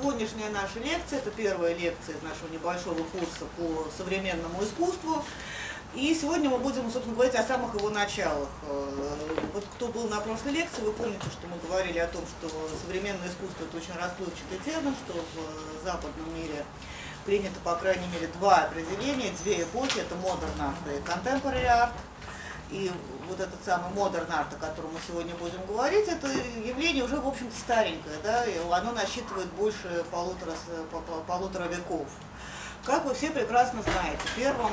сегодняшняя наша лекция, это первая лекция из нашего небольшого курса по современному искусству. И сегодня мы будем, собственно, говорить о самых его началах. Вот кто был на прошлой лекции, вы помните, что мы говорили о том, что современное искусство – это очень расплывчатый термин, что в западном мире принято, по крайней мере, два определения, две эпохи – это modern art и contemporary art. И вот этот самый modern art, о котором мы сегодня будем говорить, это явление уже, в общем-то, старенькое, да, и оно насчитывает больше полутора веков. Как вы все прекрасно знаете, первым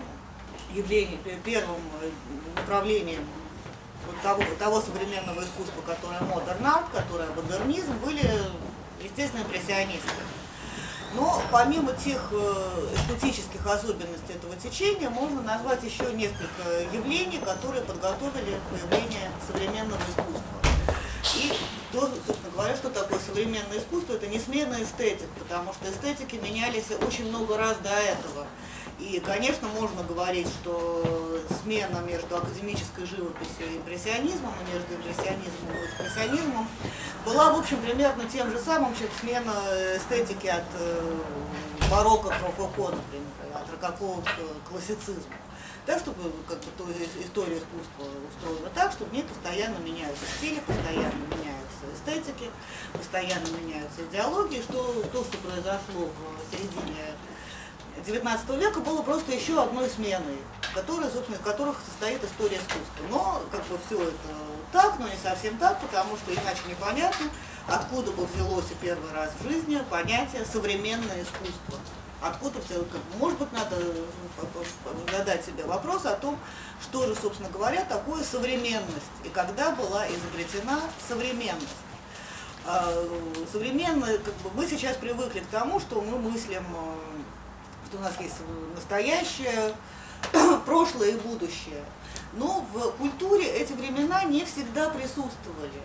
направлением того современного искусства, которое modern art, которое модернизм, были, естественно, импрессионисты. Но помимо тех эстетических особенностей этого течения, можно назвать еще несколько явлений, которые подготовили появление современного искусства. И то, собственно говоря, что такое современное искусство, это несменная эстетика, потому что эстетики менялись очень много раз до этого. И, конечно, можно говорить, что смена между академической живописью и импрессионизмом, и между импрессионизмом и экспрессионизмом была, в общем, примерно тем же самым, чем смена эстетики от барокко к рококо, например, от рококо к классицизму. Так, чтобы история искусства устроена так, что в ней постоянно меняются стили, постоянно меняются эстетики, постоянно меняются идеологии, что то, что произошло в середине XIX века, было просто еще одной сменой, собственно, из которых состоит история искусства. Но как бы все это так, но не совсем так, потому что иначе непонятно, откуда бы взялось и первый раз в жизни понятие современное искусство. Откуда все, может быть, надо задать себе вопрос о том, что же, собственно говоря, такое современность и когда была изобретена современность. Современная, мы сейчас привыкли к тому, что мы мыслим, что у нас есть настоящее, прошлое и будущее. Но в культуре эти времена не всегда присутствовали.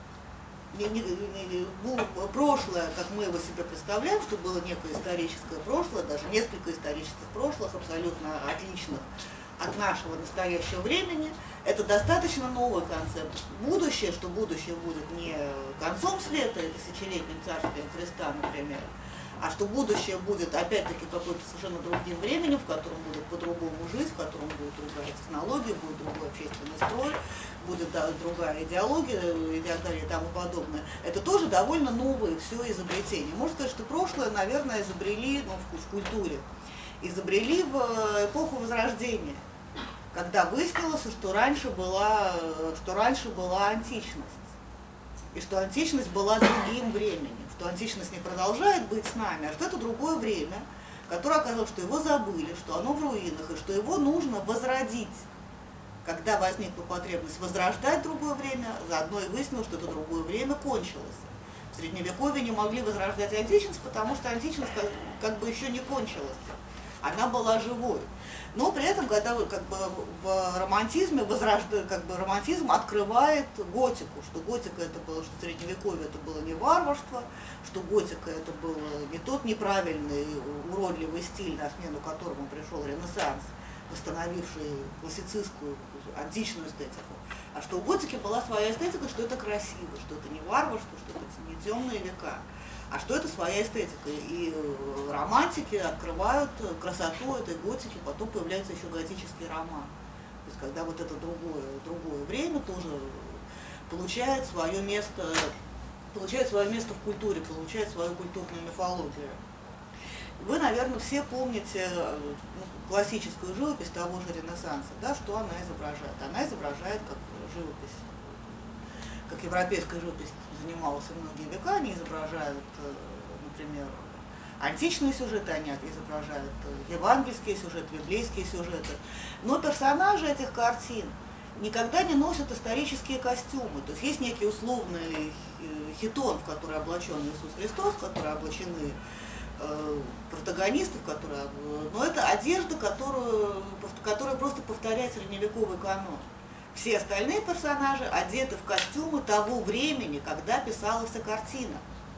Прошлое, как мы его себе представляем, что было некое историческое прошлое, даже несколько исторических прошлых, абсолютно отличных от нашего настоящего времени, это достаточно новый концепт. Будущее, что будущее будет не концом света и тысячелетним царствием Христа, например, а что будущее будет, опять-таки, каким-то совершенно другим временем, в котором будут по-другому жить, в котором будет другая технология, будет другой общественный строй, будет другая идеология и так далее и тому подобное. Это тоже довольно новые все изобретения. Можно сказать, что прошлое, наверное, изобрели в культуре. Изобрели в эпоху Возрождения, когда выяснилось, что раньше была античность. И что античность была другим временем, что античность не продолжает быть с нами, а что это другое время, которое оказалось, что его забыли, что оно в руинах, и что его нужно возродить. Когда возникла потребность возрождать другое время, заодно и выяснилось, что это другое время кончилось. В Средневековье не могли возрождать античность, потому что античность как бы еще не кончилась. Она была живой. Но при этом, когда в романтизме романтизм открывает готику, что готика это было, что средневековье это было не варварство, что готика это был не тот неправильный, уродливый стиль, на смену которому пришел Ренессанс, восстановивший классицистскую, античную эстетику, а что у готики была своя эстетика, что это красиво, что это не варварство, что это не темные века, а что это своя эстетика. И романтики открывают красоту этой готики, потом появляется еще готический роман. То есть когда вот это другое время тоже получает свое место в культуре, получает свою культурную мифологию. Вы, наверное, все помните классическую живопись того же Ренессанса, да, что она изображает. Она изображает как живопись, как европейская живопись занималась многие века, они изображают, например, античные сюжеты, они изображают евангельские сюжеты, библейские сюжеты. Но персонажи этих картин никогда не носят исторические костюмы. То есть есть некий условный хитон, в который облачен Иисус Христос, в который облачены протагонистов, но это одежда, которая просто повторяет средневековый канон. Все остальные персонажи одеты в костюмы того времени, когда писалась картина.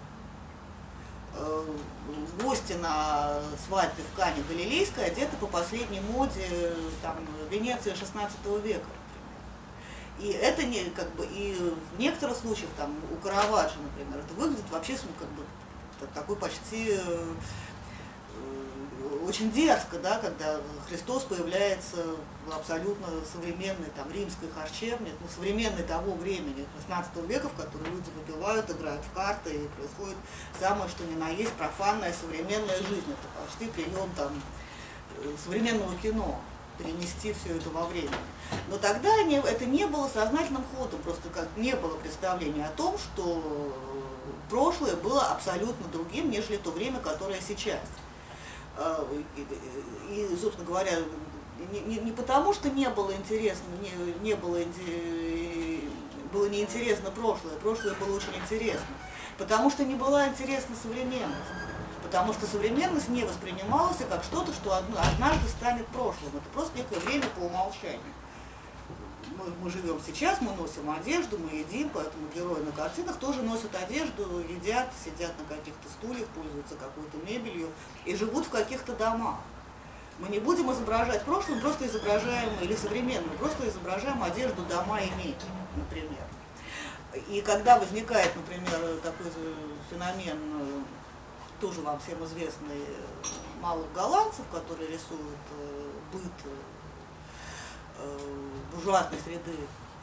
Гости на свадьбе в Кане Галилейской одеты по последней моде Венеции XVI века. И это и в некоторых случаях, у Караваджо, например, это выглядит вообще Это такой почти очень дерзко, да, когда Христос появляется в абсолютно современной там, римской харчевне, ну, современной того времени, 16 века, в котором люди выпивают, играют в карты, и происходит самое, что ни на есть, профанная современная жизнь. Это почти прием там, современного кино, перенести все это во время. Но тогда это не было сознательным ходом, просто как не было представления о том, что прошлое было абсолютно другим, нежели то время, которое сейчас. И, собственно говоря, не потому, что не было интересно, было неинтересно прошлое было очень интересно, потому что не была интересна современность, потому что современность не воспринималась как что-то, что однажды станет прошлым. Это просто некое время по умолчанию. Мы живем сейчас, мы носим одежду, мы едим, поэтому герои на картинах тоже носят одежду, едят, сидят на каких-то стульях, пользуются какой-то мебелью и живут в каких-то домах. Мы не будем изображать прошлое, просто изображаем, или современную, просто изображаем одежду, дома и мебель, например. И когда возникает, например, такой феномен, тоже вам всем известный, малых голландцев, которые рисуют быт буржуазной среды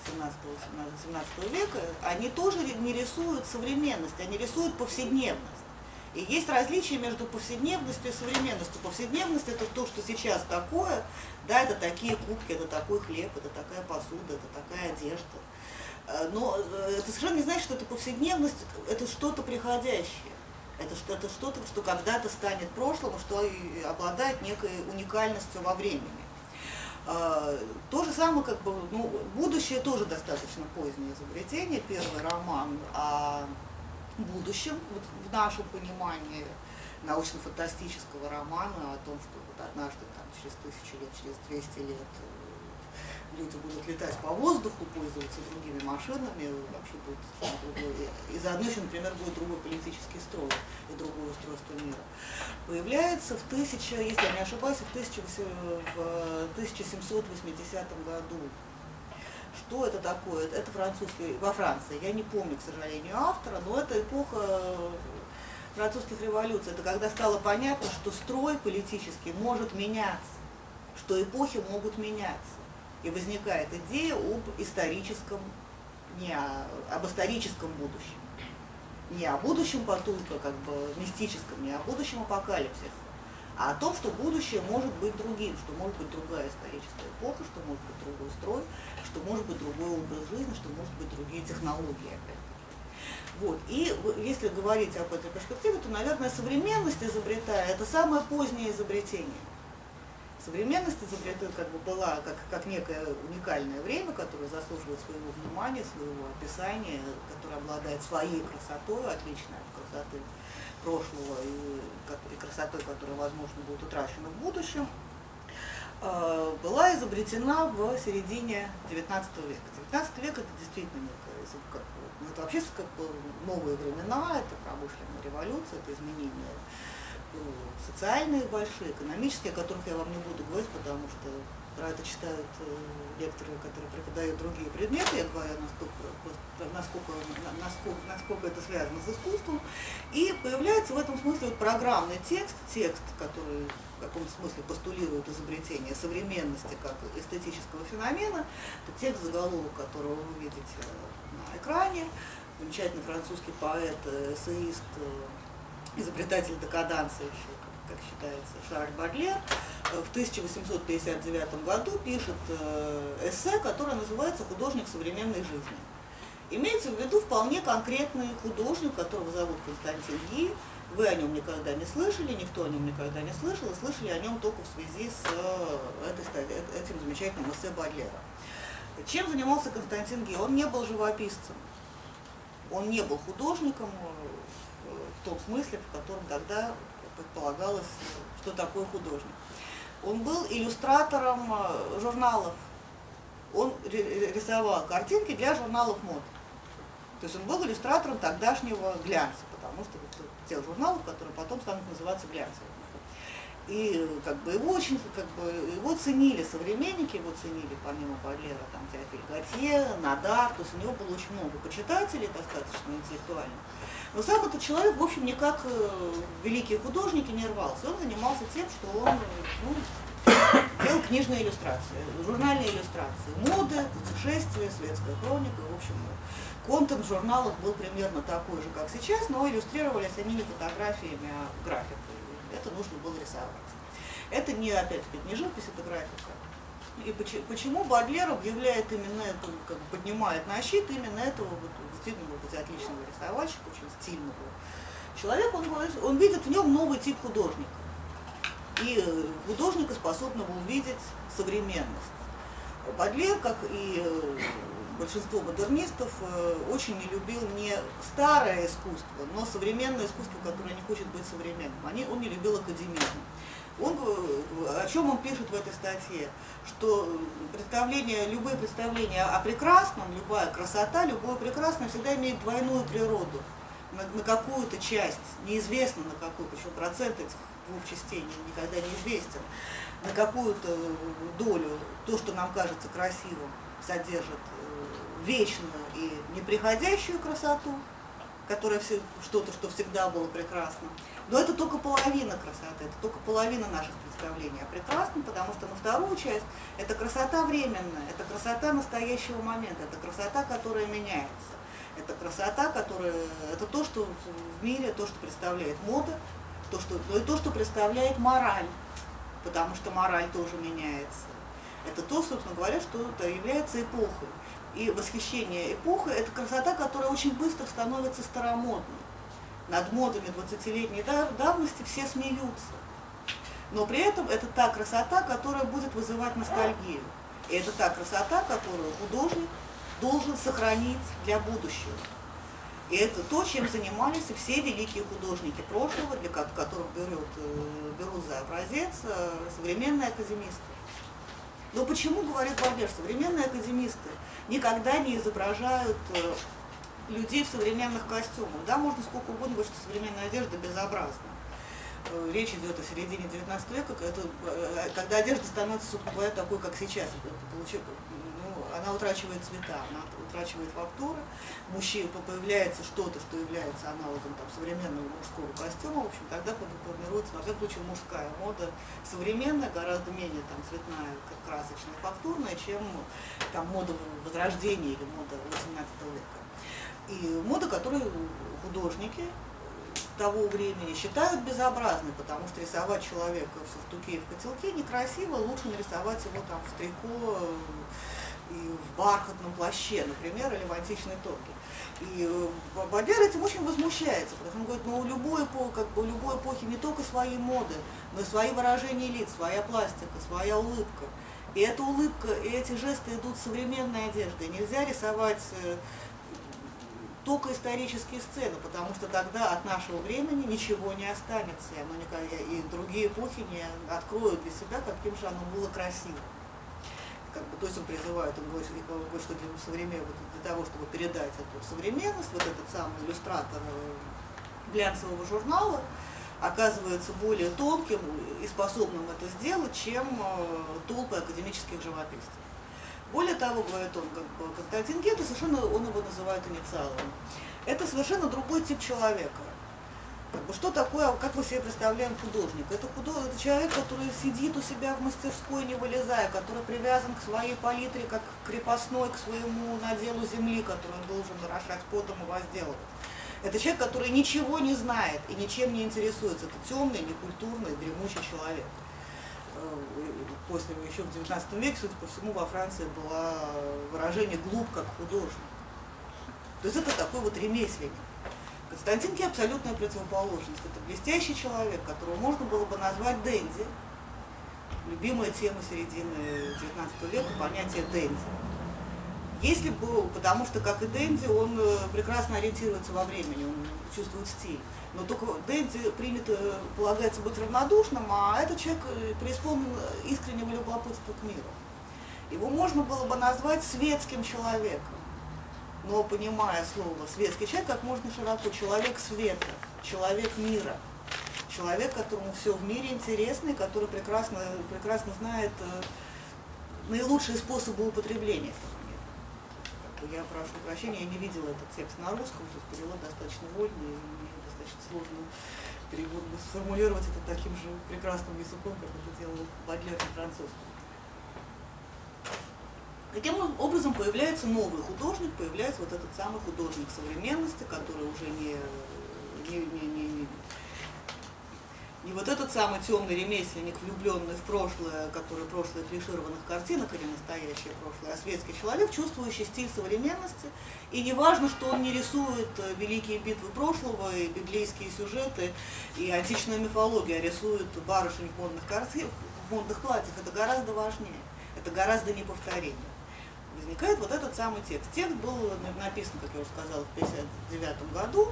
17 века, они тоже не рисуют современность, они рисуют повседневность. И есть различие между повседневностью и современностью. Повседневность — это то, что сейчас такое, да, это такие кубки, это такой хлеб, это такая посуда, это такая одежда. Но это совершенно не значит, что это повседневность, это что-то приходящее. Это что-то, что когда-то станет прошлым, что обладает некой уникальностью во времени. То же самое, как бы, ну, будущее тоже достаточно позднее изобретение. Первый роман о будущем, вот в нашем понимании научно-фантастического романа, о том, что вот однажды там, через 1000 лет, через 200 лет люди будут летать по воздуху, пользоваться другими машинами, вообще будет другое. И заодно еще, например, будет другой политический строй и другое устройство мира. Появляется если я не ошибаюсь, в 1780 году. Что это такое? Это во Франции. Я не помню, к сожалению, автора, но это эпоха французских революций. Это когда стало понятно, что строй политический может меняться, что эпохи могут меняться. И возникает идея об историческом будущем. Не о будущем только как бы мистическом, не о будущем апокалипсисе, а о том, что будущее может быть другим, что может быть другая историческая эпоха, что может быть другой строй, что может быть другой образ жизни, что может быть другие технологии опять-таки. Вот. И если говорить об этой перспективе, то, наверное, современность это самое позднее изобретение. Современность была как некое уникальное время, которое заслуживает своего внимания, своего описания, которое обладает своей красотой, отличной от красоты прошлого и красотой, которая, возможно, будет утрачена в будущем, была изобретена в середине XIX века. XIX век — это действительно это вообще новые времена, это промышленная революция, это изменения социальные большие, экономические, о которых я вам не буду говорить, потому что про это читают лекторы, которые преподают другие предметы, я говорю, насколько это связано с искусством. И появляется в этом смысле программный текст, который в каком-то смысле постулирует изобретение современности как эстетического феномена. Это текст, заголовок которого вы видите на экране. Замечательный французский поэт, эссеист, изобретатель декаданса еще, как считается, Шарль Бодлер, в 1859 году пишет эссе, которое называется «Художник современной жизни». Имеется в виду вполне конкретный художник, которого зовут Константин Ги. Вы о нем никогда не слышали, никто о нем никогда не слышал, и слышали о нем только в связи с этим замечательным эссе Бодлера. Чем занимался Константин Ги? Он не был живописцем, он не был художником, в том смысле, в котором тогда предполагалось, что такое художник. Он был иллюстратором журналов. Он рисовал картинки для журналов мод. То есть он был иллюстратором тогдашнего глянца, потому что тех журналов, которые потом станут называться глянцевыми. И его ценили современники, его ценили помимо Бодлера, там Теофиль Готье, Надар, то есть у него было очень много почитателей, достаточно интеллектуальных. Но сам этот человек, в общем, никак великие художники не рвался. Он занимался тем, что он делал книжные иллюстрации, журнальные иллюстрации, моды, путешествия, светская хроника, в общем, контент в журналах был примерно такой же, как сейчас, но иллюстрировались они не фотографиями, а графикой. Это нужно было рисовать. Это не, опять-таки, не живопись, это графика. И почему Бодлер объявляет именно это, как бы поднимает на щит именно этого вот, действительно отличного рисовальщика, очень стильного человека, он видит в нем новый тип художника. И художника, способного увидеть современность. Бодлер, как и большинство модернистов, очень не любил не старое искусство, но современное искусство, которое не хочет быть современным. Он не любил академизм. О чем он пишет в этой статье? Что любые представления о прекрасном, любая красота, любое прекрасное всегда имеет двойную природу. На какую-то часть, неизвестно на какую, причем процент этих двух частей никогда не известен, на какую-то долю то, что нам кажется красивым, содержит вечную и неприходящую красоту, которая что-то, что всегда было прекрасным. Но это только половина красоты, это только половина наших представлений о прекрасном, потому что на вторую часть это красота временная, это красота настоящего момента, это красота, которая меняется. Это красота, это то, что в мире, то, что представляет мода, но и то, что представляет мораль, потому что мораль тоже меняется. Это то, собственно говоря, что это является эпохой. И восхищение эпохой – это красота, которая очень быстро становится старомодной. Над модами 20-летней давности все смеются. Но при этом это та красота, которая будет вызывать ностальгию. И это та красота, которую художник должен сохранить для будущего. И это то, чем занимались все великие художники прошлого, для которых берут за образец современные академисты. Но почему, говорит Бодлер, современные академисты никогда не изображают людей в современных костюмах? Да, можно сколько угодно говорить, что современная одежда безобразна. Речь идет о середине 19 века, когда одежда становится, собственно говоря, такой, как сейчас. Она утрачивает цвета, она утрачивает фактуры, появляется что-то, что является аналогом современного мужского костюма, в общем, тогда формируется, во всяком случае, мужская мода современная, гораздо менее цветная, красочная, фактурная, чем мода Возрождения или мода 18 века. И мода, которую художники того времени считают безобразной, потому что рисовать человека в сюртуке и в котелке некрасиво, лучше нарисовать его в трико и в бархатном плаще, например, или в античной тоге. И Бодлер этим очень возмущается, потому что он говорит, у любой эпохи не только свои моды, но и свои выражения лиц, своя пластика, своя улыбка. И эта улыбка, и эти жесты идут с современной одеждой. Нельзя рисовать только исторические сцены, потому что тогда от нашего времени ничего не останется, и другие эпохи не откроют для себя, каким же оно было красиво. То есть он призывает, он говорит, что для того, чтобы передать эту современность, этот самый иллюстратор глянцевого журнала оказывается более тонким и способным это сделать, чем толпы академических живописцев. Более того, говорит он, Константин Гетто, он его называет инициалом. Это совершенно другой тип человека. Что такое, как мы себе представляем художника? Это человек, который сидит у себя в мастерской, не вылезая, который привязан к своей палитре, как крепостной к своему наделу земли, который он должен орошать потом и возделывать. Это человек, который ничего не знает и ничем не интересуется. Это темный, некультурный, дремучий человек. Еще в 19 веке, судя по всему, во Франции было выражение «глуп как художник». То есть это такой ремесленник. Константин Ки абсолютная противоположность. Это блестящий человек, которого можно было бы назвать дэнди. Любимая тема середины 19 века, понятие дэнди. Если бы, потому что, как и дэнди, он прекрасно ориентируется во времени, он чувствует стиль. Но только дэнди полагается быть равнодушным, а этот человек преисполнен искреннего любопытства к миру. Его можно было бы назвать светским человеком. Но понимая слово «светский человек» как можно широко, человек света, человек мира, человек, которому все в мире интересно, и который прекрасно знает наилучшие способы употребления этого мира. Я прошу прощения, я не видела этот текст на русском, то есть перевод достаточно вольный, и мне достаточно сложно сформулировать это таким же прекрасным языком, как это делал Бодлер на французском. Таким образом появляется новый художник, появляется вот этот самый художник современности, который уже не вот этот самый темный ремесленник, влюбленный в прошлое, который прошлое клишированных картинок или настоящее прошлое, а светский человек, чувствующий стиль современности. И не важно, что он не рисует великие битвы прошлого, и библейские сюжеты, и античную мифологию, а рисует барышень в модных платьях. Это гораздо важнее, это гораздо неповторимее. Возникает вот этот самый текст. Текст был написан, как я уже сказала, в 1959 году,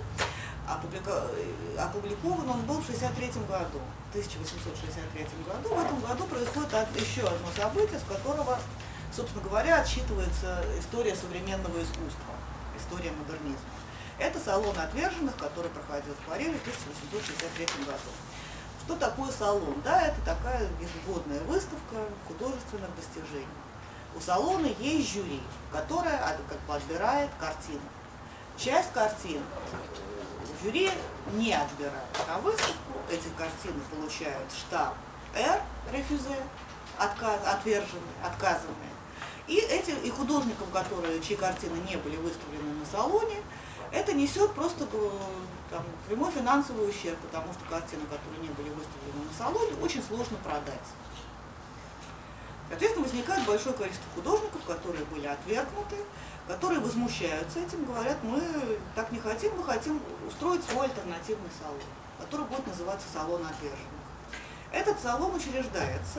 опубликован он был в 1963 году, в 1863 году. В этом году происходит еще одно событие, с которого, собственно говоря, отсчитывается история современного искусства, история модернизма. Это салон отверженных, который проходил в Париже в 1863 году. Что такое салон? Да, это такая ежегодная выставка художественных достижений. У салона есть жюри, которое как бы отбирает картины. Часть картин жюри не отбирает на выставку, эти картины получают штамп «Р» рефюзе, отверженные, отказанные. И художникам, чьи картины не были выставлены на салоне, это несет просто там, прямой финансовый ущерб, потому что картины, которые не были выставлены на салоне, очень сложно продать. Соответственно, возникает большое количество художников, которые были отвергнуты, которые возмущаются этим, говорят, мы так не хотим, мы хотим устроить свой альтернативный салон, который будет называться салон отверженных. Этот салон учреждается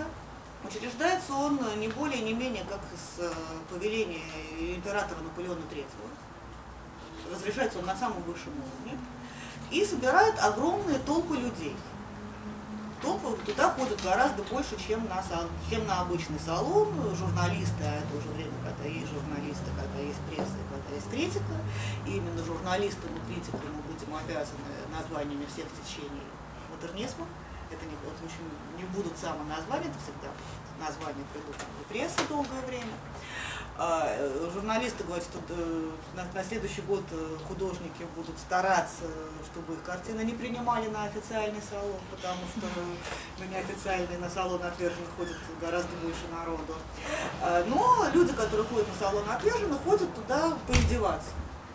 он не более, не менее, как с повеления императора Наполеона III. Разрешается он на самом высшем уровне. И собирает огромные толпы людей. Толпы туда ходят гораздо больше, чем на обычный салон. Журналисты, а это уже время, когда есть журналисты, когда есть пресса, когда есть критика. И именно журналистам и критикам мы будем обязаны названиями всех течений модернизма. Это не будут самоназвания, это всегда названия придуманные прессой долгое время. Журналисты говорят, что на следующий год художники будут стараться, чтобы их картины не принимали на официальный салон, потому что на неофициальный, на салон отверженных ходит гораздо больше народу. Но люди, которые ходят на салон отверженных, ходят туда поиздеваться.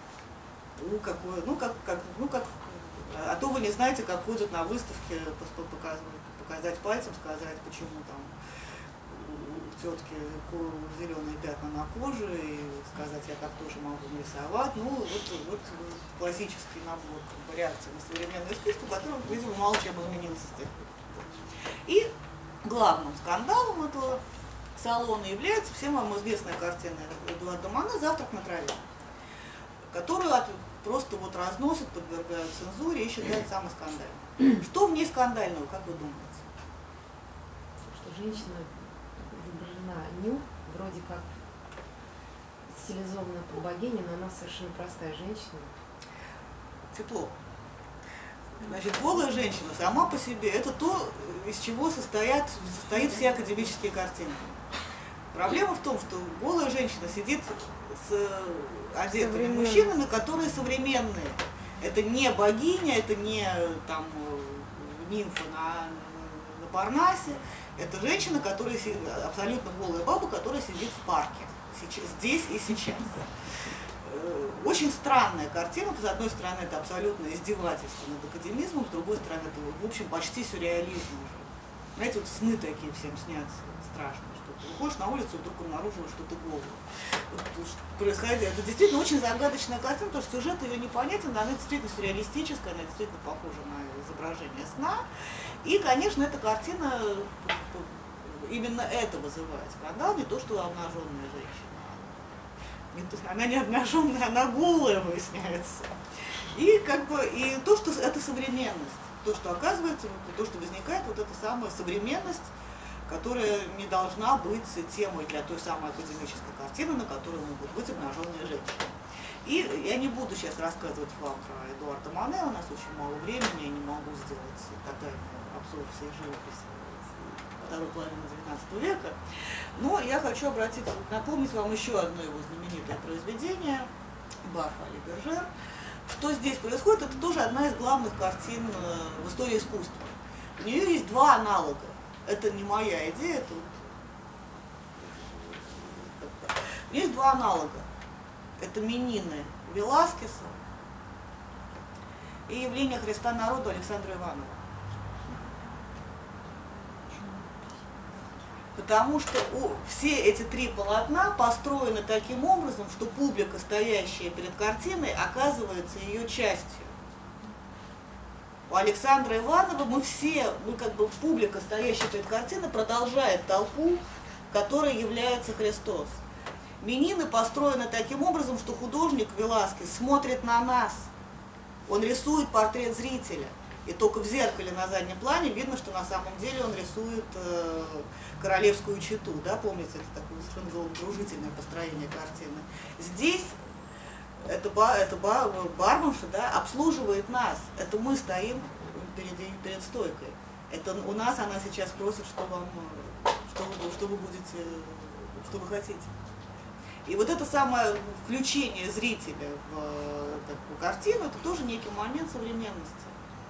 А то вы не знаете, как ходят на выставке, показать пальцем, сказать, почему там тетки зеленые пятна на коже, и сказать, я так тоже могу нарисовать. Ну, вот классический набор реакций на современное искусство, который, видимо, мало чем изменился с тех пор. И главным скандалом этого салона является всем вам известная картина Эдуарда Мане «Завтрак на траве», которую просто вот разносят, подвергают цензуре и считают самой скандальной. Что в ней скандального, как вы думаете? Что женщина изображена ню, вроде как стилизованная по богине, но она совершенно простая женщина. Тепло. Значит, голая женщина сама по себе – это то, из чего состоят все академические картины. Проблема в том, что голая женщина сидит с одетыми мужчинами, которые современные. Это не богиня, это не там нимфа на Парнасе. Это женщина, которая абсолютно голая баба, которая сидит в парке, здесь и сейчас. Очень странная картина. С одной стороны, это абсолютно издевательство над академизмом, с другой стороны, это, в общем, почти сюрреализм уже. Знаете, вот сны такие всем снятся страшные. Ты выходишь на улицу и вдруг обнаруживаешь, что ты голый. Происходит. Это действительно очень загадочная картина, потому что сюжет ее непонятен, она действительно сюрреалистическая, она действительно похожа на изображение сна. И, конечно, эта картина, именно это вызывает скандал, не то, что обнаженная женщина. Она не обнаженная, она голая, выясняется. И то, что это современность, то, что оказывается, то, что возникает, вот эта самая современность, которая не должна быть темой для той самой академической картины, на которой могут быть обнаженные женщины. И я не буду сейчас рассказывать вам про Эдуарда Мане, у нас очень мало времени, я не могу сделать тотальный обзор всей живописи второй половины XIX века. Но я хочу напомнить вам еще одно его знаменитое произведение «Барф Али Бержер». Что здесь происходит, это тоже одна из главных картин в истории искусства. У нее есть два аналога. Это не моя идея, это у нее есть два аналога. Это Менины Веласкеса и Явление Христа народу Александра Иванова. Потому что все эти три полотна построены таким образом, что публика, стоящая перед картиной, оказывается ее частью. У Александра Иванова мы как бы публика, стоящая перед картиной, продолжает толпу, которой является Христос. Менины построены таким образом, что художник Веласкес смотрит на нас. Он рисует портрет зрителя. И только в зеркале на заднем плане видно, что на самом деле он рисует королевскую чету. Да? Помните, это такое совершенно головокружительное построение картины. Здесь это барменша, да, обслуживает нас. Это мы стоим перед стойкой. Это у нас она сейчас просит, что вы будете, что вы хотите. И вот это самое включение зрителя в картину, это тоже некий момент современности.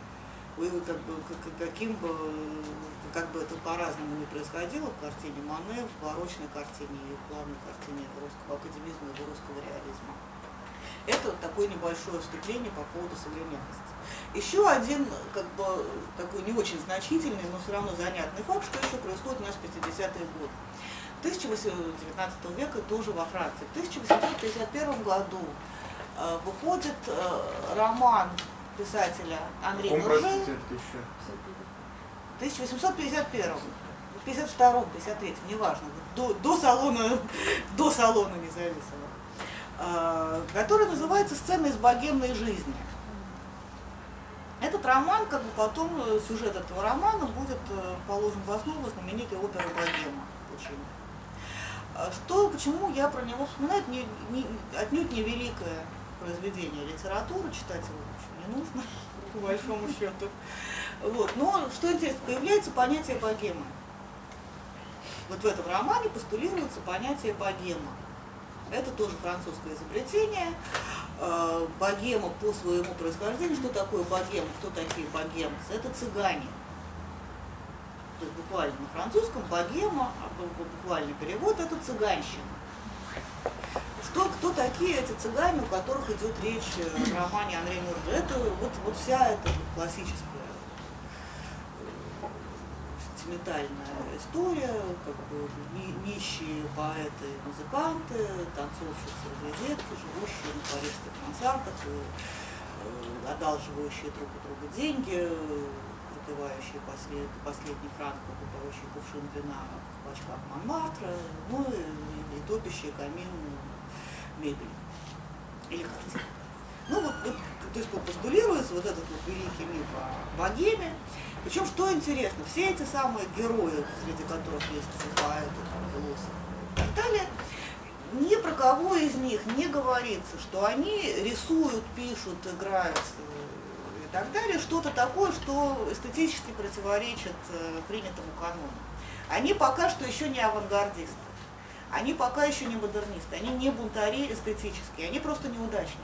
Как бы это по-разному не происходило в картине Мане, в барочной картине и в главной картине русского академизма и русского реализма. Это такое небольшое вступление по поводу современности. Еще один, такой не очень значительный, но все равно занятный факт, что еще происходит у нас в 50-е годы. 19 века тоже во Франции. В 1851 году выходит роман писателя Анри Мурже. 1851, 52, 53, неважно, до салона независимого, который называется «Сцены из богемной жизни». Этот роман, потом сюжет этого романа будет положен в основу знаменитой оперы «Богема» Пучини. Почему я про него вспоминаю, отнюдь не великое произведение литературы, читать его вообще не нужно, по большому счету. Но, что интересно, появляется понятие богемы. Вот в этом романе постулируется понятие богема. Это тоже французское изобретение. Богема по своему происхождению, что такое богема, кто такие богемцы? Это цыгане. То есть буквально на французском богема, буквальный перевод, это цыганщина. Кто такие эти цыгане, у которых идет речь в романе Анри Мурже? Это вот вся эта классическая сентиментальная история, нищие поэты, музыканты, танцовщицы, газетки, живущие на парижских мансардах, одалживающие друг у друга деньги, пропивающие последний франк, покупающие кувшин вина в бачках Монмартра, и топящие камин мебель или картины. То есть постулируется вот этот великий миф о богеме. Причем, что интересно, все эти самые герои, среди которых есть поэты, философы и так далее, ни про кого из них не говорится, что они рисуют, пишут, играют и так далее, что-то такое, что эстетически противоречит принятому канону. Они пока что еще не авангардисты, они пока еще не модернисты, они не бунтари эстетические, они просто неудачники.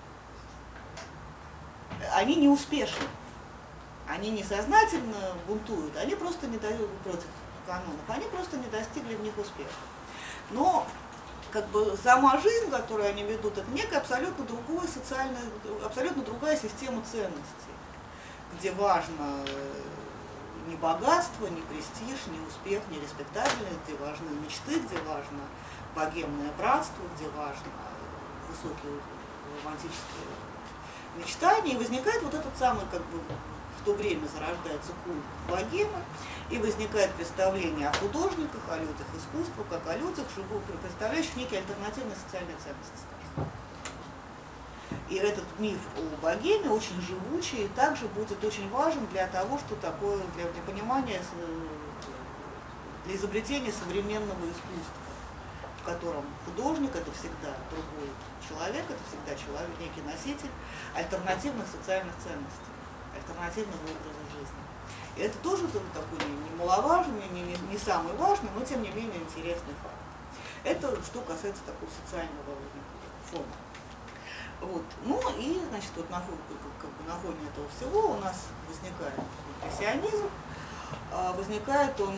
Они не успешны. Они не сознательно бунтуют, они просто не дают против канонов, они просто не достигли в них успеха. Но сама жизнь, которую они ведут, это некая абсолютно другая система ценностей, где важно не богатство, не престиж, не успех, не респектабельность, где важны мечты, где важно богемное братство, где важно высокие романтические мечтания. И возникает вот этот самый, в то время зарождается культ богемы, и возникает представление о художниках, о людях искусства, как о людях, представляющих некие альтернативные социальные ценности, скажем. И этот миф о богеме очень живучий и также будет очень важен для того, что такое, для понимания, для изобретения современного искусства. В в котором художник это всегда другой человек, это всегда человек, некий носитель альтернативных социальных ценностей, альтернативного образа жизни. И это тоже такой немаловажный, не самый важный, но тем не менее интересный факт. Это что касается такого социального фона. Вот. Ну и, значит, вот на фоне этого всего у нас возникает импрессионизм, возникает он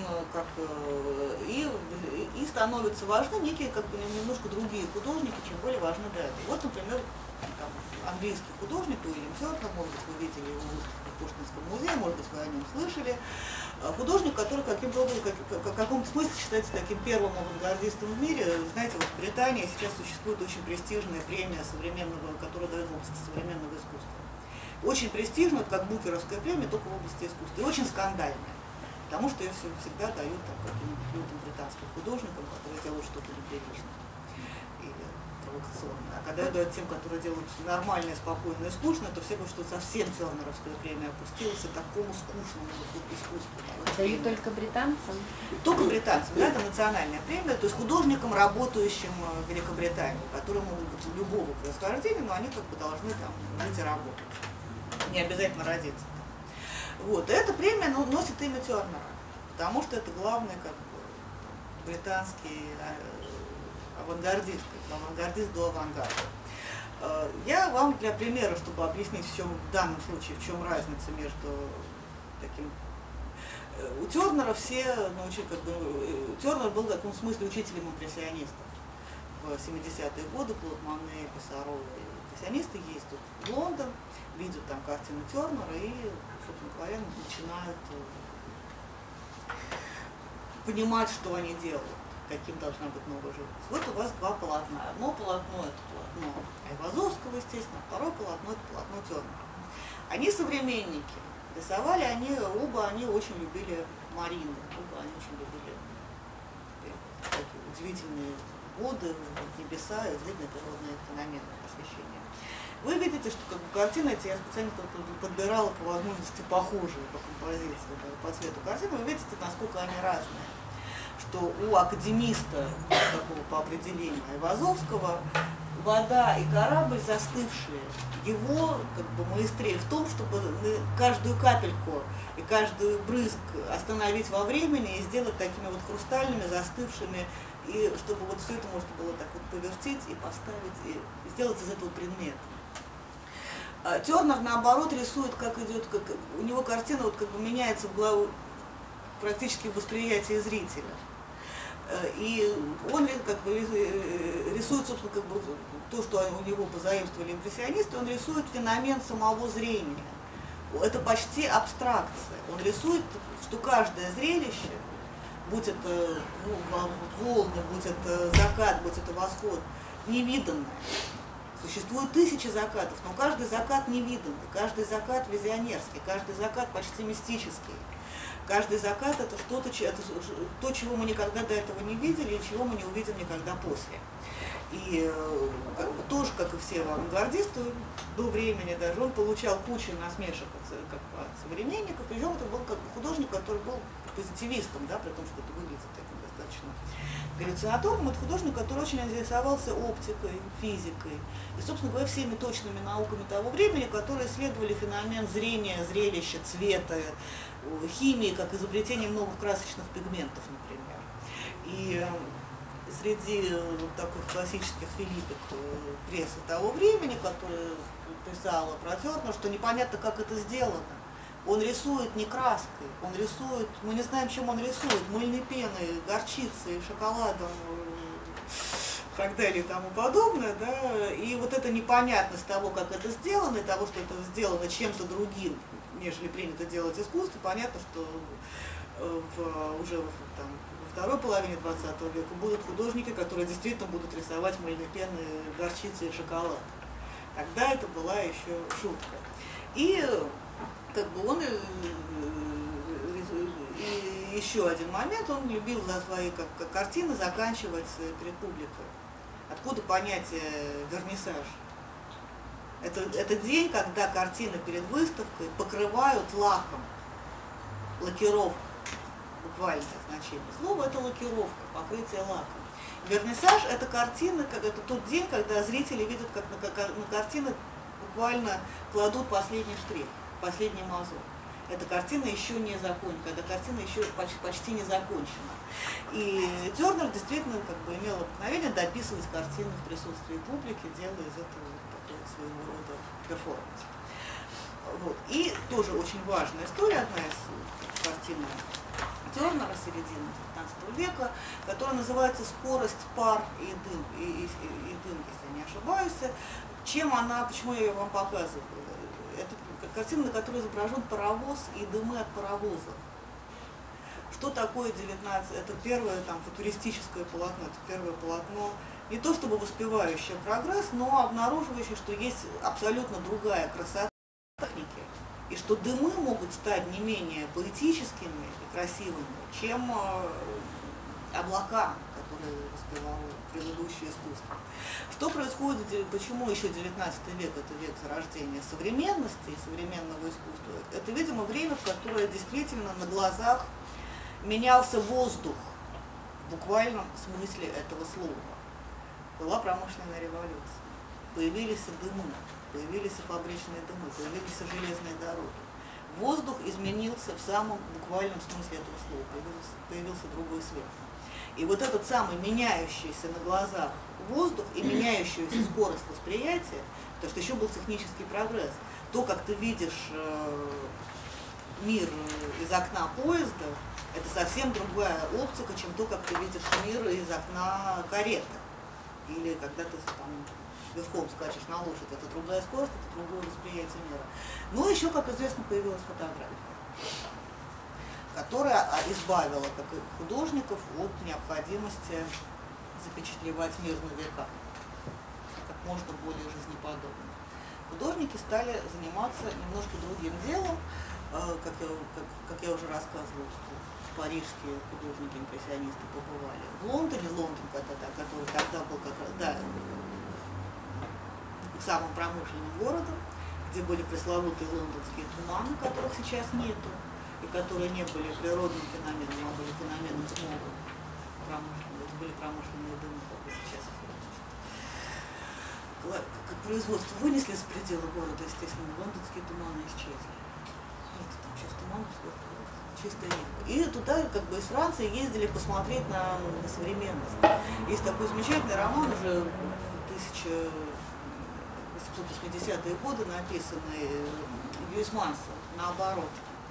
и становятся важны некие немножко другие художники, чем более важны до этого. Вот, например, там, английский художник Уильям Тёрнер, может быть, вы видели его выставку в Пушкинском музее, может быть, вы о нем слышали. Художник, который каким-то образом, в каком-то смысле считается таким первым авангардистом в мире. Знаете, вот в Британии сейчас существует очень престижная премия современного, которая дает в области современного искусства. Очень престижная, как Букеровская премия, только в области искусства. И очень скандальная, потому что ее всегда дают каким-то людям, британским художникам, которые делают что-то неприличное или провокационное. А когда ее дают тем, которые делают нормальное, спокойное, скучное, то все говорят, что совсем Тёрнеровская премия опустилась и такому скучному искусству. Дают только британцам? Только британцам, да, это национальная премия, то есть художникам, работающим в Великобритании, которые могут быть любого происхождения, но они как бы должны там жить и работать, не обязательно родиться. Вот, и эта премия носит имя Тёрнера, потому что это главный как бы британский авангардист до авангарда. Я вам для примера, чтобы объяснить, в данном случае, в чем разница между таким... У Тёрнера Тёрнер был в таком смысле учителем импрессионистов. В 70-е годы Клод Моне, Писаро и импрессионисты ездят в Лондон, видят там картины Тёрнера и, собственно говоря, начинают понимать, что они делают, каким должна быть новая жизнь. Вот у вас два полотна. Одно полотно – это полотно Айвазовского, естественно, второе полотно – это полотно Тёрнера. Они современники. Рисовали оба они очень любили Марину, оба они очень любили такие удивительные воды, небеса и удивительные природные феномены освещения. Вы видите, что как бы картины эти я специально подбирала по возможности похожие по композиции, по цвету картины. Вы видите, насколько они разные. Что у академиста, такого по определению Айвазовского, вода и корабль застывшие. Его как бы маэстрия в том, чтобы каждую капельку и каждый брызг остановить во времени и сделать такими вот хрустальными, застывшими, и чтобы вот все это можно было так вот повертеть и поставить, и сделать из этого предмет. Тёрнер, наоборот, рисует, как идет, как у него картина вот как бы меняется в главу, практически в восприятии зрителя. И он как бы рисует, собственно, как бы то, что у него позаимствовали импрессионисты, он рисует феномен самого зрения. Это почти абстракция. Он рисует, что каждое зрелище, будь это волны, будь это закат, будь это восход, невиданное. Существует тысячи закатов, но каждый закат невиданный, каждый закат визионерский, каждый закат почти мистический. Каждый закат это что-то, то, чего мы никогда до этого не видели и чего мы не увидим никогда после. И как бы, тоже, как и все авангардисты до времени даже, он получал кучу насмешек от современников, причем это был как бы художник, который был позитивистом, да, при том, что это выглядит таким достаточно галлюцинаторным. Это художник, который очень интересовался оптикой, физикой и, собственно говоря, всеми точными науками того времени, которые исследовали феномен зрения, зрелища, цвета, химии, как изобретением новых красочных пигментов, например. И среди таких классических филиппик прессы того времени, которая писала про Тёрнера, что непонятно, как это сделано. Он рисует не краской, он рисует, мы не знаем, чем он рисует, мыльной пеной, горчицей, шоколадом, и так далее и тому подобное, да, и вот эта непонятность того, как это сделано, и того, что это сделано чем-то другим, нежели принято делать искусство, понятно, что уже там, во второй половине 20 века будут художники, которые действительно будут рисовать мыльной пеной, горчицей и шоколад. Тогда это была еще шутка. И как бы он, и еще один момент, он любил за свои картины заканчивать перед публикой. Откуда понятие вернисаж? Это день, когда картины перед выставкой покрывают лаком, лакировка, буквальное значение слова, это лакировка, покрытие лаком. Вернисаж – это картина, это тот день, когда зрители видят, как на картины буквально кладут последний штрих, последний мазок. Эта картина еще не закончена, когда картина еще почти не закончена. И Тернер действительно имел обыкновение дописывать картины в присутствии публики, делая из этого такого своего рода перформанс. Вот. И тоже очень важная история, одна из картин Тернера середины XIX века, которая называется «Скорость, пар и дым», если не ошибаюсь. Чем она, почему я ее вам показываю? Это картина, на которой изображен паровоз и дымы от паровоза. Что такое 19? Это первое футуристическое полотно, это первое полотно, не то чтобы воспевающее прогресс, но обнаруживающее, что есть абсолютно другая красота техники, и что дымы могут стать не менее поэтическими и красивыми, чем облака, которые воспевало предыдущее искусство. Что происходит, почему еще 19 век – это век зарождения современности и современного искусства? Это, видимо, время, в которое действительно на глазах менялся воздух в буквальном смысле этого слова. Была промышленная революция, появились дымы, появились фабричные дымы, появились железные дороги. Воздух изменился в самом буквальном смысле этого слова, появился другой свет. И вот этот самый меняющийся на глазах воздух и меняющаяся скорость восприятия, потому что еще был технический прогресс, то, как ты видишь мир из окна поезда, это совсем другая оптика, чем то, как ты видишь мир из окна кареты. Или когда ты верхом скачешь на лошадь, это другая скорость, это другое восприятие мира. Но еще, как известно, появилась фотография, которая избавила художников от необходимости запечатлевать мир на века, как можно более жизнеподобно. Художники стали заниматься немножко другим делом, как я уже рассказывала, парижские художники-импрессионисты побывали в Лондоне, который тогда был самым промышленным городом, где были пресловутые лондонские туманы, которых сейчас нету, и которые не были природным феноменом, а были феноменом смога промышленного. Это были промышленные дымы, как бы сейчас как производство вынесли с предела города, естественно, лондонские туманы исчезли. Нет, там сейчас туманов чисто небо. И туда из Франции ездили посмотреть на современность. Есть такой замечательный роман, уже 1880-е годы написанный Гюйсмансом, наоборот.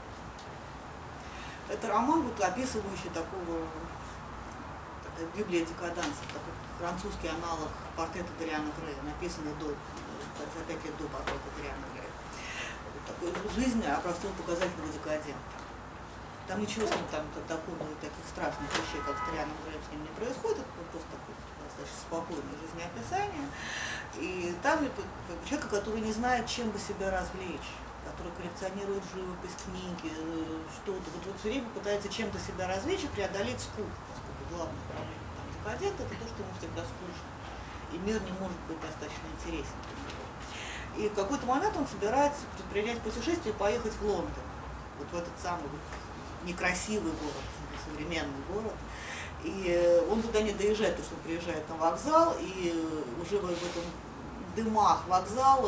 Это роман, описывающий такая Библия декаданса, такой французский аналог портрета Дориана Грея, написанный за 5 лет до портрета Дориана Грея. Такой жизнь образцово-показательного декадента. Там ничего с ним таких страшных вещей, как с Дорианом Греем, с ним не происходит, это просто такое достаточно спокойное жизнеописание. И там человека, который не знает, чем бы себя развлечь, который коллекционирует живопись, книги, что-то. Вот все время пытается чем-то себя развлечь и преодолеть скуку, поскольку главное проблема декадента – это то, что ему всегда скучно. И мир не может быть достаточно интересен для него. И в какой-то момент он собирается предпринять путешествие и поехать в Лондон. Вот в этот самый некрасивый город, современный город. И он туда не доезжает, потому что он приезжает на вокзал, и уже в этом дымах вокзалов,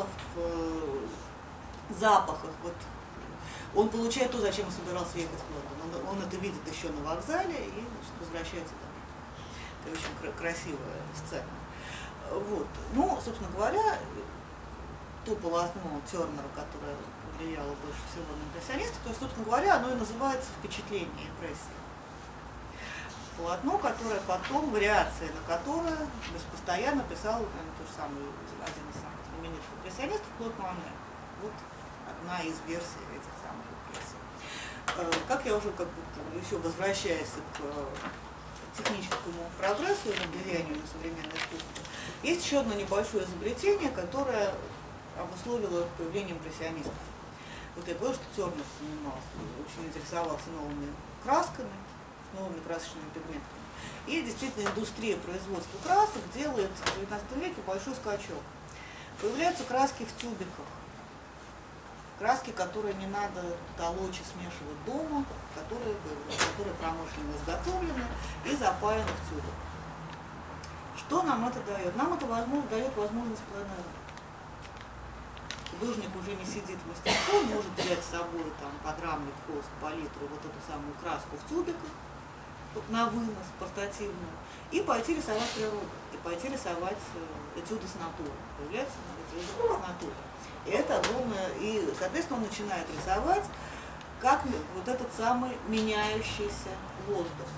запахах, он получает то, зачем он собирался ехать в Лондон. Он это видит еще на вокзале и возвращается домой. Это очень красивая сцена. Вот. Ну, собственно говоря, то полотно Тернера, которое повлияло больше всего на импрессионистов, то, собственно говоря, оно и называется «Впечатление импрессии». Полотно, которое потом, вариация на которое постоянно писал, наверное, тот же самый, один из самых знаменитых импрессионистов, Клод Моне. Вот одна из версий этих самых импрессий. Как я уже еще возвращаясь к техническому прогрессу и влиянию на современное искусство, есть еще одно небольшое изобретение, которое обусловило появление импрессионистов. Вот я говорю, что Тернер очень интересовался новыми красками, с новыми красочными пигментами. И действительно индустрия производства красок делает в XIX веке большой скачок. Появляются краски в тюбиках. Краски, которые не надо толочь и смешивать дома, которые промышленно изготовлены и запаяны в тюбик. Что нам это дает? Нам это дает возможность пленэра. Художник уже не сидит в мастерской, может взять с собой там, под рамник, холст, палитру, вот эту самую краску в тюбиках на вынос, портативную, и пойти рисовать природу, и пойти рисовать этюды с натуры. Появляется этюды с натуры. И это огромное, и, соответственно, он начинает рисовать, как вот этот самый меняющийся воздух.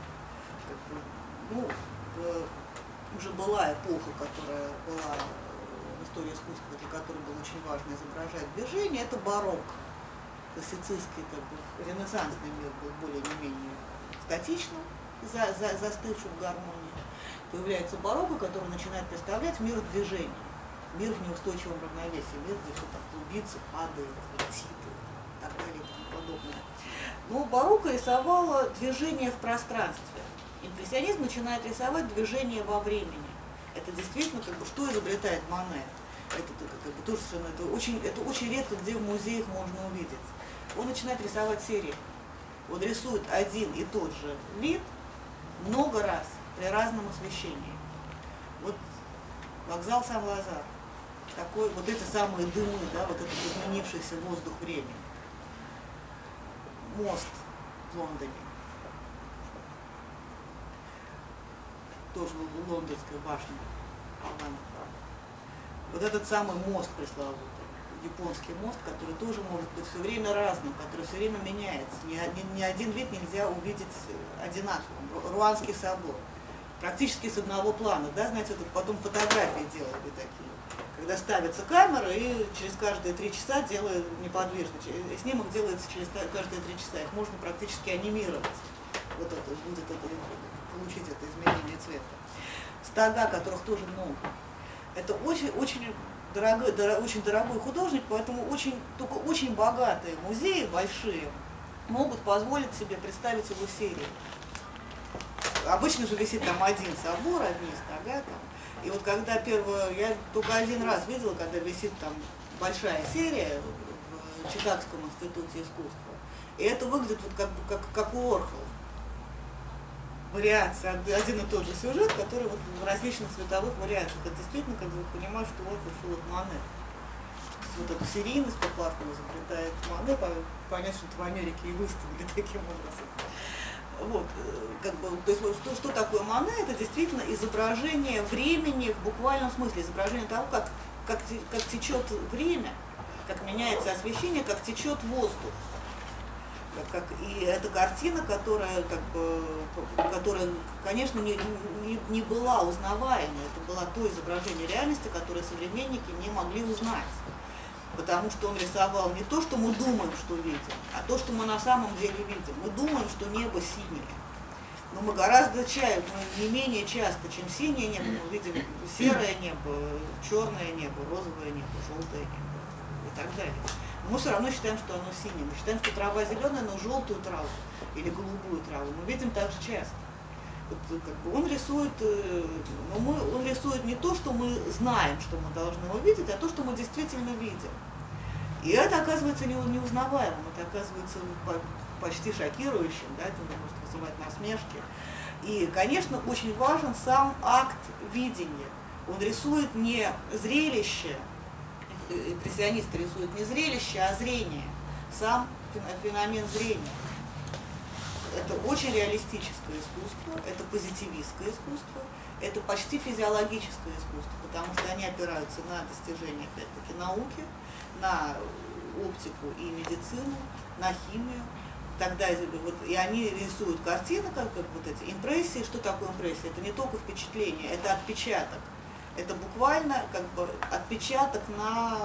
Ну, уже была эпоха, которая была в истории искусства, для которой было очень важно изображать движение, это барокко. Классицистский, как бы, ренессансный мир был более не менее статичным, застывшим в гармонии. Появляется барокко, который начинает представлять мир движения, мир в неустойчивом равновесии, мир, где все так клубится, падает, летит и так далее и тому подобное. Но барокко рисовало движение в пространстве. Импрессионизм начинает рисовать движение во времени. Это действительно, как бы, что изобретает Мане. Это, как бы, тоже совершенно, это очень редко где в музеях можно увидеть. Он начинает рисовать серии. Он рисует один и тот же вид много раз при разном освещении. Вот вокзал Сан-Лазар. Такой, вот эти самые дымы, да, вот этот изменившийся воздух времени. Мост в Лондоне. Тоже лондонская башня. Вот этот самый мост пресловутый, японский мост, который тоже может быть все время разным, который все время меняется. Ни один вид нельзя увидеть одинаковым. Руанский собор. Практически с одного плана, да, знаете, вот потом фотографии делали такие. Когда ставится камера и через каждые 3 часа делают неподвижно. Снимок делается через каждые 3 часа. Их можно практически анимировать. Вот это будет получить это изменение цвета. Стога, которых тоже много. Это очень дорогой художник, поэтому только очень богатые музеи, большие, могут позволить себе представить его серии. Обычно же висит там один собор, одни стога там. И вот когда я только один раз видела, когда висит там большая серия в Чикагском институте искусства. И это выглядит вот как у Орхола. Вариация, один и тот же сюжет, который вот в различных цветовых вариациях. Это действительно, когда вы понимаете, что Орхол шел от Мане. Вот эту серийность популярную изобретает Мане, понятно, что это в Америке и выставили таким образом. Вот, как бы, то есть что такое Мане? Это действительно изображение времени в буквальном смысле, изображение того, как течет время, как меняется освещение, как течет воздух. И эта картина, которая, конечно, не была узнаваема, это было то изображение реальности, которое современники не могли узнать. Потому что он рисовал не то, что мы думаем, что видим, а то, что мы на самом деле видим. Мы думаем, что небо синее. Но мы гораздо не менее часто, чем синее небо, мы видим серое небо, черное небо, розовое небо, желтое небо и так далее. Но мы все равно считаем, что оно синее. Мы считаем, что трава зеленая, но желтую траву или голубую траву мы видим так же часто. Вот, как бы, он рисует не то, что мы знаем, что мы должны увидеть, а то, что мы действительно видим. И это оказывается неузнаваемым, это оказывается почти шокирующим, да, это может вызывать насмешки. И, конечно, очень важен сам акт видения. Он рисует не зрелище, импрессионисты рисуют не зрелище, а зрение, сам феномен зрения. Это очень реалистическое искусство, это позитивистское искусство, это почти физиологическое искусство, потому что они опираются на достижения, опять-таки, науки, на оптику и медицину, на химию. Тогда, и они рисуют картины, как вот эти импрессии. Что такое импрессия? Это не только впечатление, это отпечаток. Это буквально как бы отпечаток на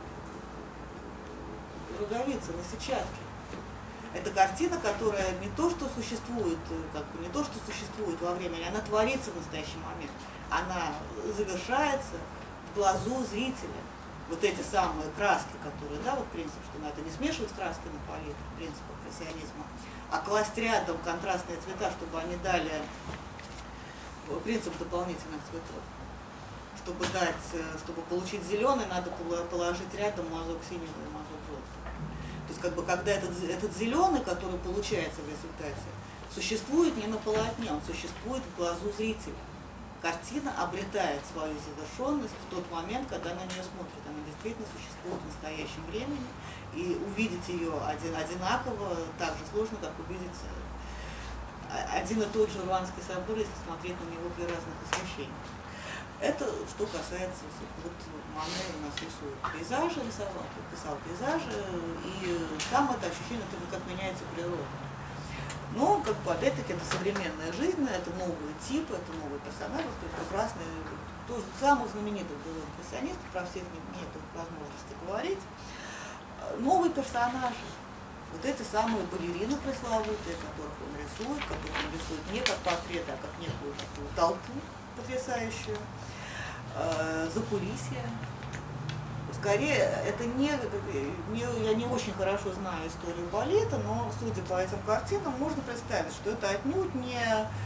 роговице, на сетчатке. Это картина, которая не то, что существует, во времени, она творится в настоящий момент. Она завершается в глазу зрителя. Вот эти самые краски, которые, да, вот принцип, что надо не смешивать краски на палитре, принцип импрессионизма, а класть рядом контрастные цвета, чтобы они дали принцип дополнительных цветов. Чтобы получить зеленый, надо положить рядом мазок синего и мазок желтого. То есть, как бы, когда этот зеленый, который получается в результате, существует не на полотне, он существует в глазу зрителя. картина обретает свою завершенность в тот момент, когда на нее смотрит. Она действительно существует в настоящем времени, и увидеть ее одинаково так же сложно, как увидеть один и тот же Руанский собор, если смотреть на него при разных освещениях. Это что касается, вот Мане у нас рисует пейзажи, писал пейзажи, и там это ощущение того, как меняется природа. Но, как бы, опять-таки, это современная жизнь, это новый тип, это новый персонаж, это прекрасный, тоже самых знаменитых был импрессионистов, про всех нет возможности говорить. Новый персонаж, вот эти самые балерины пресловутые, которых он рисует не как портреты, а как некую такую толпу потрясающую, закулисье. Скорее, это я не очень хорошо знаю историю балета, но судя по этим картинам, можно представить, что это отнюдь не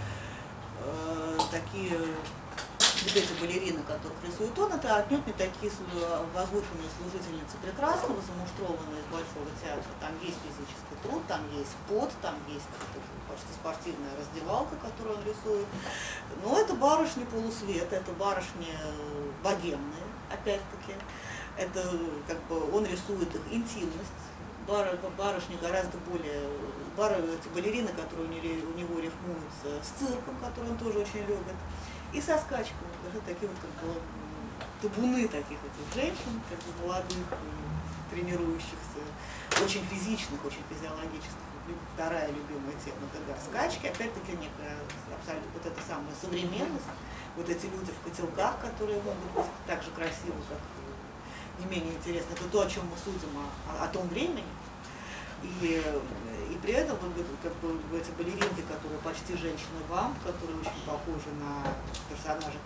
такие вот эти балерины, которых рисует он, это отнюдь не такие возвышенные служительницы прекрасного, замуштрованные из Большого театра. Там есть физический труд, там есть пот, там есть почти спортивная раздевалка, которую он рисует. Но это барышни полусвета, это барышни богемные, опять-таки. Это как бы он рисует их интимность. Барышни гораздо более, эти балерины, которые у него рифмуются с цирком, который он тоже очень любит, и со скачками. Даже такие вот как бы табуны таких этих женщин, как бы молодых, тренирующихся, очень физичных, очень физиологических. Вторая любимая тема Дега — скачки. Опять-таки некая абсолютно вот эта самая современность, вот эти люди в котелках, которые могут быть так же красивы, как не менее интересно. Это то, о чем мы судим о том времени. И при этом как бы, эти балеринки, которые почти женщины-вамп, которые очень похожи на персонажей,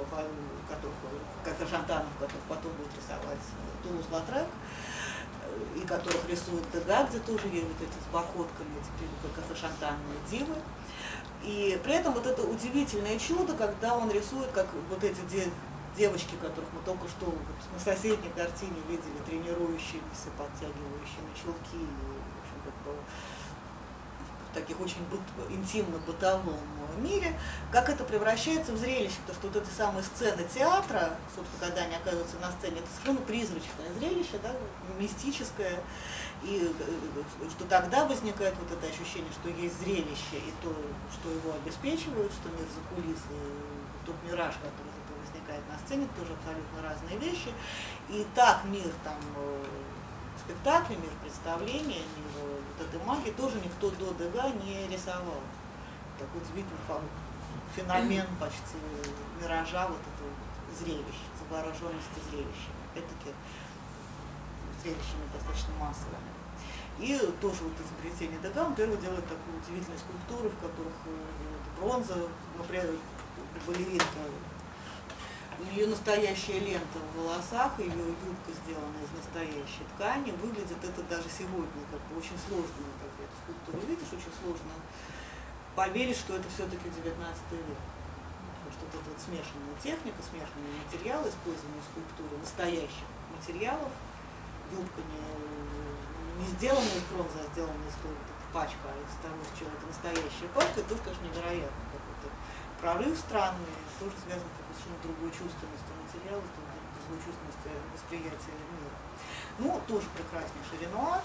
Шантанов, которых потом будет рисовать Тулуз-Латрек, и которых рисует Дега, где тоже есть вот эти с бархотками, как шантанные дивы. И при этом вот это удивительное чудо, когда он рисует, как вот эти девочки, которых мы только что вот на соседней картине видели, тренирующиеся, подтягивающими чулки, в общем, как бы в таких очень интимно-бытовом мире, как это превращается в зрелище, потому что вот эти самые сцены театра, собственно, когда они оказываются на сцене, это совершенно призрачное зрелище, да, мистическое, и что тогда возникает вот это ощущение, что есть зрелище, и то, что его обеспечивает, что мир за кулисы, тот мираж, который возникает на сцене, тоже абсолютно разные вещи. И так мир там спектакля, мир представления, мир вот этой магии тоже никто до Дега не рисовал. Такой удивительный феномен почти миража, вот этого зрелища, завороженности зрелища. Опять-таки зрелищами достаточно массовыми. И тоже вот изобретение Дега, он первый делает такую удивительную скульптуру, в которых бронза, например, балеринка, у нее настоящая лента в волосах, ее юбка сделана из настоящей ткани. Выглядит это даже сегодня как бы очень сложно, как эту скульптуру видишь, очень сложно поверить, что это все-таки 19 век. Потому что вот эта смешанная техника, смешанные материалы, использование скульптуры настоящих материалов, юбка не сделана из бронзы, а сделана из пачка, а из того, что это настоящая пачка, это тоже, конечно, невероятно. Какой-то прорыв странный, тоже связан с совершенно другой чувственностью материала, с другой чувственностью восприятия мира. Ну, тоже прекраснейший Ренуар.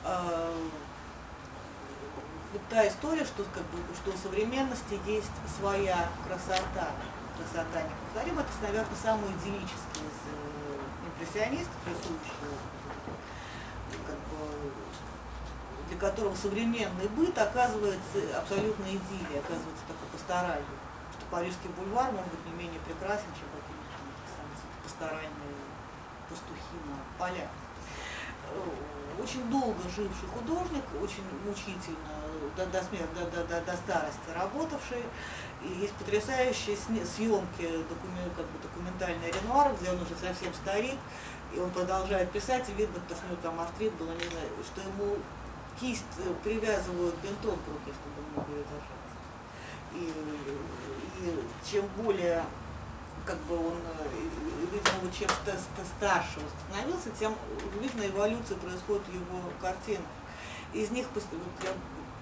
Вот та история, что, как бы, что у современности есть своя красота. Красота неповторима. Это, наверное, самый идиллический из импрессионистов, рисующих, как бы, для которого современный быт оказывается абсолютно идиллией, оказывается такой пасторальной. Что Парижский бульвар может быть не менее прекрасен, чем какие-то пасторальные пастухи на полях. Очень долго живший художник, очень мучительно, до старости работавший. И есть потрясающие съемки документальные Ренуара, где он уже совсем старик, и он продолжает писать, и видно, потому что у него там артрит был, не знаю, что ему кисть привязывают бинтом к руке, чтобы он мог ее держать. И чем более как бы он, видимо, чем старше он становился, тем, видно, эволюция происходит в его картинах. Из них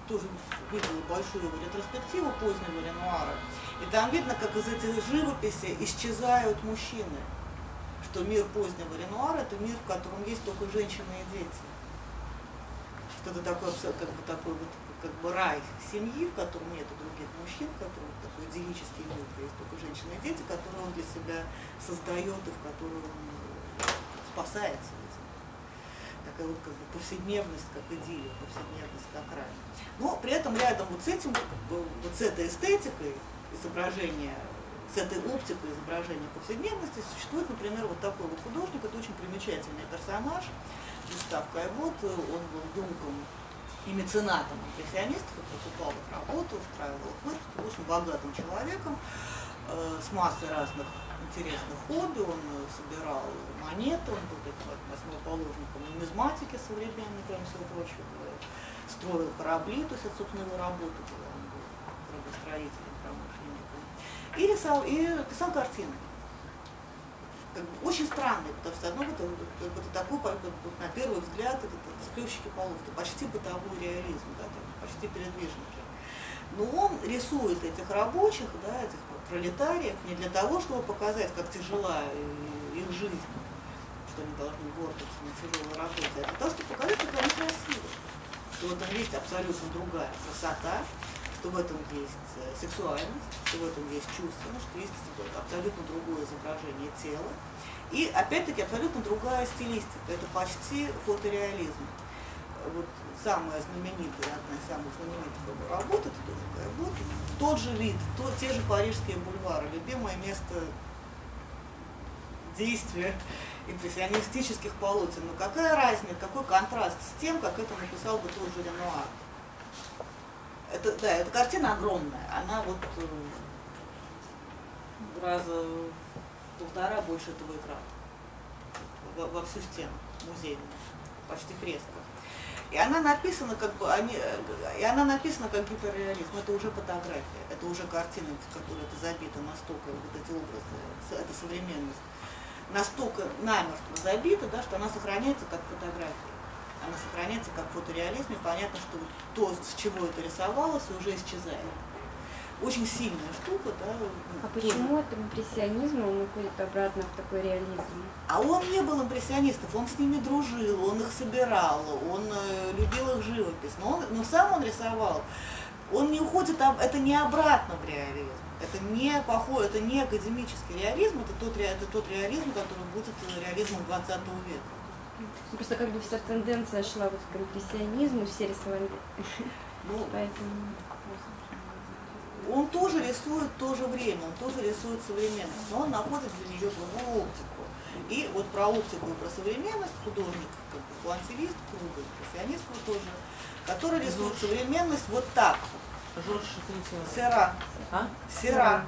тоже видела большую его ретроспективу позднего Ренуара, и там видно, как из этих живописей исчезают мужчины, что мир позднего Ренуара – это мир, в котором есть только женщины и дети. Что-то такое, такой вот, как бы рай семьи, в котором нет других мужчин, в котором такой идиллический мир, где есть только женщины и дети, которые он для себя создает и в которую он спасается. Такая вот как бы повседневность, как идиллия, повседневность, как рай. Но при этом рядом вот с этим, вот с этой эстетикой изображения, с этой оптикой изображения повседневности существует, например, вот такой вот художник, это очень примечательный персонаж, Густав Кайбот, он был другом и меценатом импрессионистов, покупал их работу, устраивал их выставки, очень богатым человеком, с массой разных интересных хобби, он собирал монеты, он был таким основоположником нумизматики современной, кроме всего прочего, строил корабли, то есть это, собственно, его работа была, он был градостроителем, промышленником, и писал картины. Как бы очень странный, потому что одно это такой, на первый взгляд, это цепляющий полов, это почти бытовой реализм, да, почти передвижники. Но он рисует этих рабочих, да, этих пролетариев не для того, чтобы показать, как тяжела их жизнь, что они должны гордиться на тяжелой работе, а для того, чтобы показать, как они красивы, что в этом есть абсолютно другая красота, что в этом есть сексуальность, что в этом есть чувственность, что есть абсолютно другое изображение тела. И опять-таки абсолютно другая стилистика, это почти фотореализм. Вот самая знаменитая, одна из самых знаменитых его работ, это тоже Кайбот, тот же вид, те же парижские бульвары, любимое место действия импрессионистических полотен. Но какая разница, какой контраст с тем, как это написал бы тот же Ренуар. Это, да, эта картина огромная, она вот раза полтора больше этого экрана, во всю стену музейную, почти фреска. И она написана как бы, как гиперреализм, это уже фотография, это уже картина, в которой это забито настолько, вот эти образы, эта современность, настолько намертво забита, да, что она сохраняется как фотография. Она сохраняется как фотореализм, и понятно, что то, с чего это рисовалось, уже исчезает. Очень сильная штука, да. А почему от импрессионизма он уходит обратно в такой реализм? А он не был импрессионистом, он с ними дружил, он их собирал, он любил их живопись, но сам он рисовал. Он не уходит, это не обратно в реализм, это не академический реализм, это тот реализм, который будет реализмом 20 века. Просто как бы вся тенденция шла вот к импрессионизму, все рисовали. Ну, поэтому он тоже рисует то же время, он тоже рисует современность, но он находит для нее другую оптику. И вот про оптику и про современность художник, как бы плантивист, круга импрессионистского тоже, который рисует современность вот так. Сера. Сера.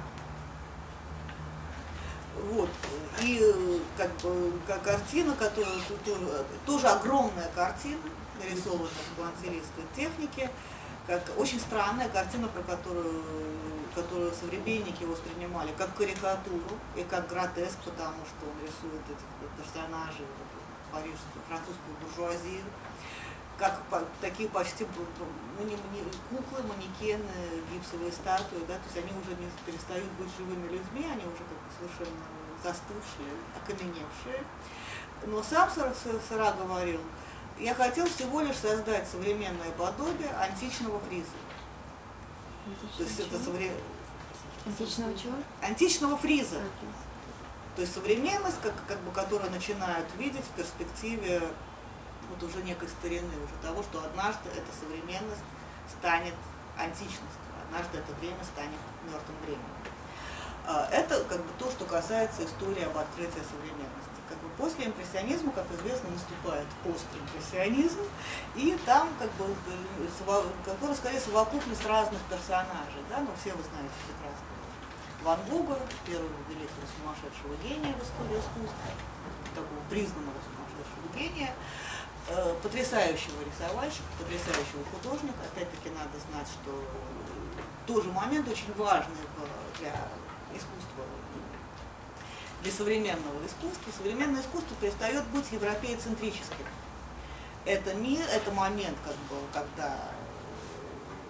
Вот. И как бы картина, которая тоже огромная картина, нарисованная в плантивистской технике, как очень странная картина, про которую современники воспринимали как карикатуру и как гротеск, потому что он рисует этих персонажей парижскую, французскую буржуазию, как такие почти куклы, манекены, гипсовые статуи, да, то есть они уже не перестают быть живыми людьми, они уже как бы совершенно застывшие, окаменевшие. Но сам Сера говорил: я хотел всего лишь создать современное подобие античного фриза. То есть это античного чего? Античного фриза. То есть современность, которую начинают видеть в перспективе вот уже некой старины, уже того, что однажды эта современность станет античностью, однажды это время станет мертвым временем. Это как бы то, что касается истории об открытии современности. Как бы после импрессионизма, как известно, наступает постимпрессионизм, и там как бы, который скорее совокупность разных персонажей, да, но все вы знаете прекрасно Ван Гога, первого великого сумасшедшего гения в истории искусства, такого признанного сумасшедшего гения, потрясающего рисовальщика, потрясающего художника. Опять-таки надо знать, что тоже момент очень важный для искусства, для современного искусства. Современное искусство перестает быть европеоцентрическим. Это момент, как бы, когда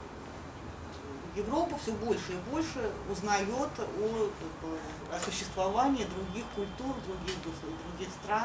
Европа все больше и больше узнает о существовании других культур, других стран,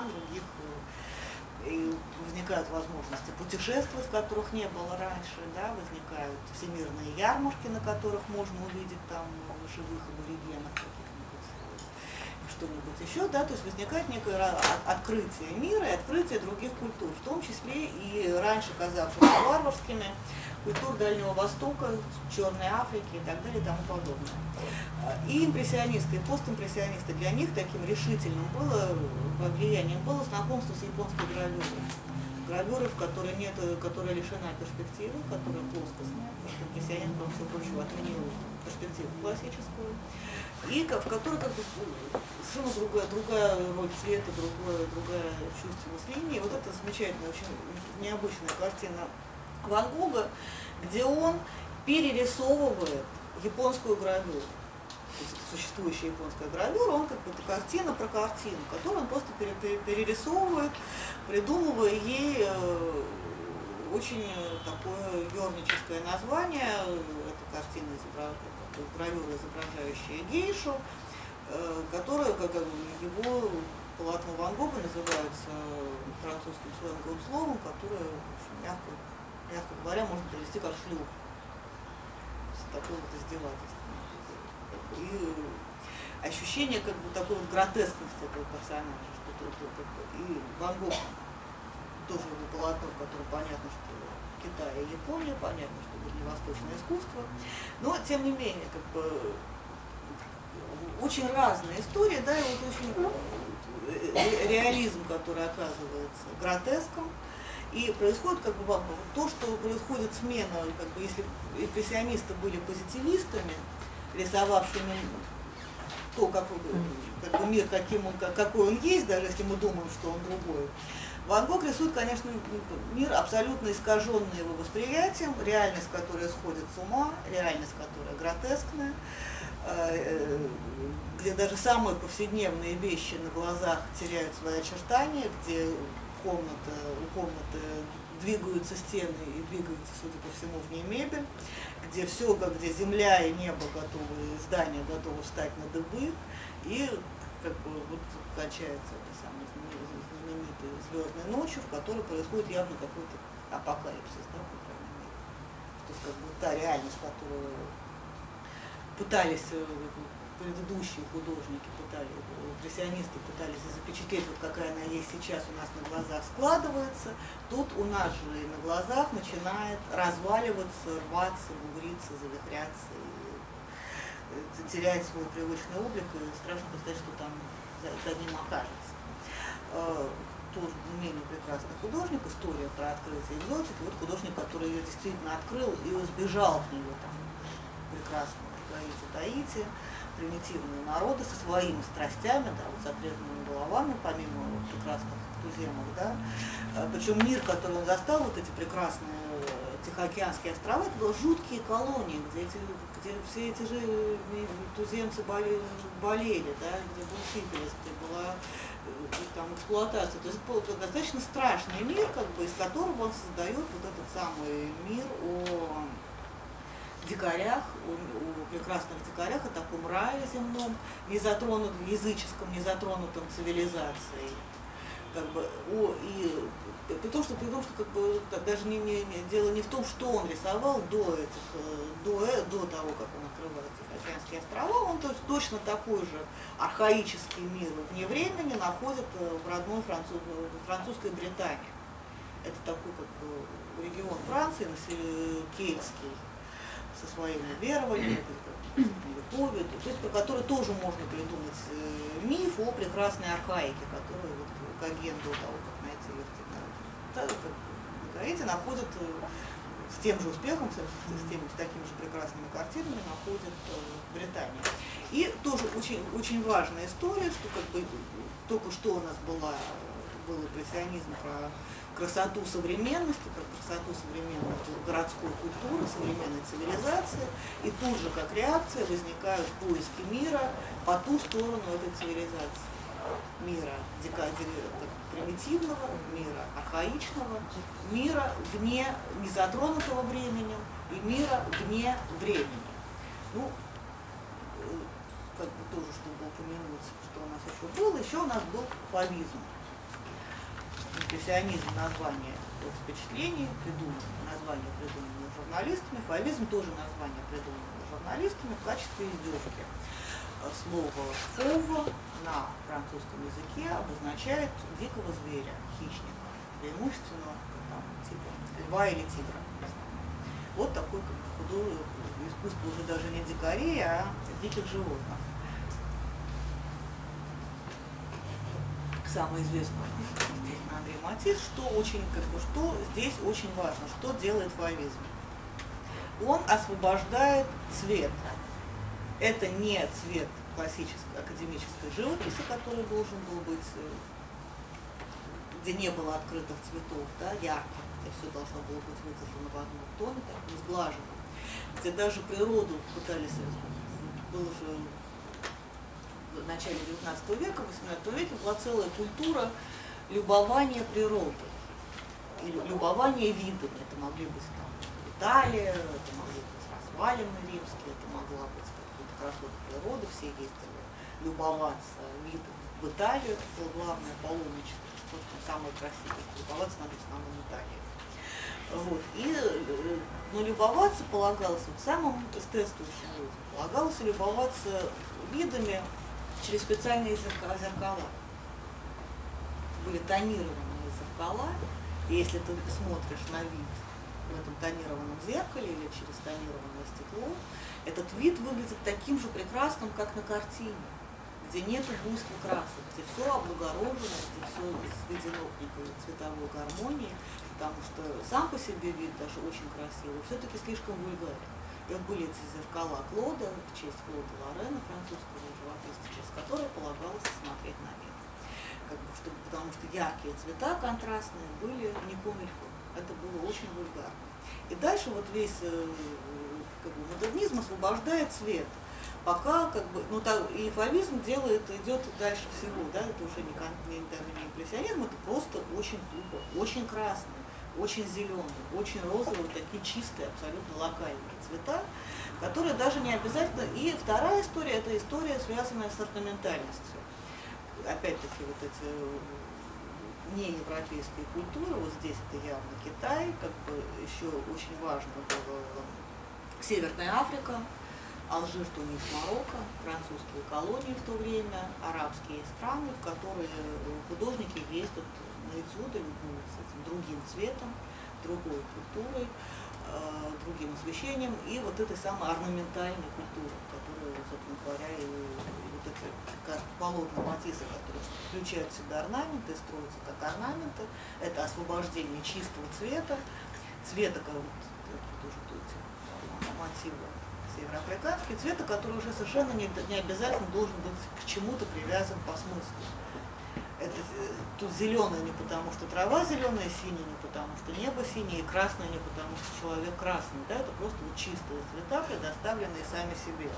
и возникают возможности путешествовать, которых не было раньше, да, возникают всемирные ярмарки, на которых можно увидеть там живых аборигенов каких-нибудь, что-нибудь еще, да, то есть возникает некое открытие мира и открытие других культур, в том числе и раньше казавшихся варварскими, культур Дальнего Востока, Черной Африки и так далее и тому подобное. И импрессионисты, и постимпрессионисты, для них таким решительным было влиянием было знакомство с японской гравюрой. Гравюры, которая лишена перспективы, которая плоскостная, потому что импрессионизм, по всему прочему, отменил перспективу классическую, и в которой как бы совершенно другая роль цвета, другая чувственность линии. Вот это замечательная, очень необычная картина Ван Гога, где он перерисовывает японскую гравюру. То есть это существующая японская гравюра, он как бы это картина про картину, которую он просто перерисовывает, придумывая ей очень такое юрническое название. Это картина, гравюра, изображающая гейшу, которая, как его полотно Ван Гога называется французским сленговым словом, которое мягко говоря, можно перевести как шлюх. Такое вот издевательство. И ощущение как бы такой вот гротескности этого персонажа. И Ван Гог тоже его полотно, в котором понятно, что Китай и Япония, понятно, что ближневосточное искусство. Но, тем не менее, как бы очень разные истории, да, и вот очень реализм, который оказывается гротеском. И происходит как бы то, что происходит смена, как бы, если импрессионисты были позитивистами, рисовавшими то, как бы мир, какой он есть, даже если мы думаем, что он другой. Ван Гог рисует, конечно, мир абсолютно искаженный его восприятием, реальность, которая сходит с ума, реальность, которая гротескная, где даже самые повседневные вещи на глазах теряют свои очертания, где у комнаты двигаются стены и двигается, судя по всему, в ней мебель, где все, где земля и небо готовы, и здания готовы встать на дыбы, и как бы вот кончается эта самая знаменитая звездной ночью, в которой происходит явно какой-то апокалипсис, да, по крайней мере. То есть как бы та реальность, которую пытались предыдущие художники, импрессионисты пытались запечатлеть, вот какая она есть сейчас у нас на глазах складывается, тут у нас же и на глазах начинает разваливаться, рваться, бугриться, завихряться, и терять свой привычный облик, и страшно представить, что там за ним окажется. Тоже не менее прекрасный художник, история про открытие экзотики, вот художник, который ее действительно открыл и сбежал от нее, там, прекрасного Таити, примитивные народы со своими страстями, да, вот с отрезанными головами, помимо прекрасных туземок, да. Причем мир, который он застал, вот эти прекрасные Тихоокеанские острова, это были жуткие колонии, где все эти же туземцы болели, да, где был сифилис, где была там эксплуатация. То есть это достаточно страшный мир, как бы, из которого он создает вот этот самый мир о дикарях, о прекрасных дикарях, о таком рае земном, языческом, не затронутом цивилизацией. Как бы, при том, что как бы, даже дело не в том, что он рисовал до того, как он открывает Тихоокеанские острова, он точно такой же архаический мир вне времени находит в родной французской Британии. Это такой как бы регион Франции, кельтский, со своими верованиями, ковид, то есть про который тоже можно придумать миф о прекрасной архаике, который вот Гоген до того, как найти Гаити, находят с тем же успехом, с такими же прекрасными картинами находят в Британии. И тоже очень, очень важная история, что как бы только что у нас был импрессионизм про красоту современности, про красоту современной городской культуры, современной цивилизации, и тут же, как реакция, возникают поиски мира по ту сторону этой цивилизации. Мира примитивного, мира архаичного, мира вне незатронутого временем и мира вне времени. Ну, как бы тоже, чтобы упомянуть, что у нас еще у нас был фавизм. Импрессионизм, название впечатлений, название придуманное журналистами, фавизм тоже название придуманное журналистами в качестве издевки. Слово «фов» на французском языке обозначает дикого зверя, хищника, преимущественно там, типа льва или тигра. Вот такое худое искусство уже даже не дикарей, а диких животных. Самый известный здесь Андрей Матисс, что здесь очень важно, что делает фавизм. Он освобождает цвет. Это не цвет классической академической живописи, который должен был быть, где не было открытых цветов, да, ярких, где все должно было быть выцветлено в одном тоне, так, сглажено, где даже природу пытались, было же в начале 19 века, в 18 веке была целая культура любования природой, и любования видами. Это могли быть там Италия, это могли быть развалины римские, это могла быть красота природы, все ездили любоваться видом в Италию, это было главное паломничество, что там самое красивое, любоваться надо в основном Италии. Вот. Но любоваться полагалось, вот самым эстетствующим людям, полагалось любоваться видами через специальные зеркала. Были тонированные зеркала, и если ты смотришь на вид в этом тонированном зеркале или через тонированное стекло, этот вид выглядит таким же прекрасным, как на картине, где нет буйства красок, где все облагорожено, где все сведено некой цветовой гармонии, потому что сам по себе вид даже очень красивый, все-таки слишком вульгарен. И вот были эти зеркала Клода, в честь Клода Лорена, французского живописца, через которые полагалось смотреть на мир. Потому что яркие цвета, контрастные, были не комильфо. Это было очень вульгарно. И дальше вот весь модернизм освобождает цвет. Пока и фавизм идет дальше всего, да, это уже не импрессионизм, это просто очень тупо, очень красный, очень зеленый, очень розовый, такие чистые, абсолютно локальные цвета, которые даже не обязательно. И вторая история, это история, связанная с орнаментальностью. Опять-таки вот эти неевропейские культуры, вот здесь это явно Китай, еще очень важно было Северная Африка, Алжир, Тунис, Марокко, французские колонии в то время, арабские страны, в которые художники ездят на этюды, с этим другим цветом, другой культурой, другим освещением и вот этой самой орнаментальной культурой, которая, собственно говоря, и вот эти полотна Матисса, которые включают в себя орнаменты, строятся как орнаменты, это освобождение чистого цвета, как вот тоже мотивы североафриканские, цвета, который уже совершенно не обязательно должен быть к чему-то привязан по смыслу. Это тут зеленое не потому, что трава зеленая, синяя не потому, что небо синее, и красное не потому, что человек красный. Да? Это просто вот чистые цвета, предоставленные сами себе.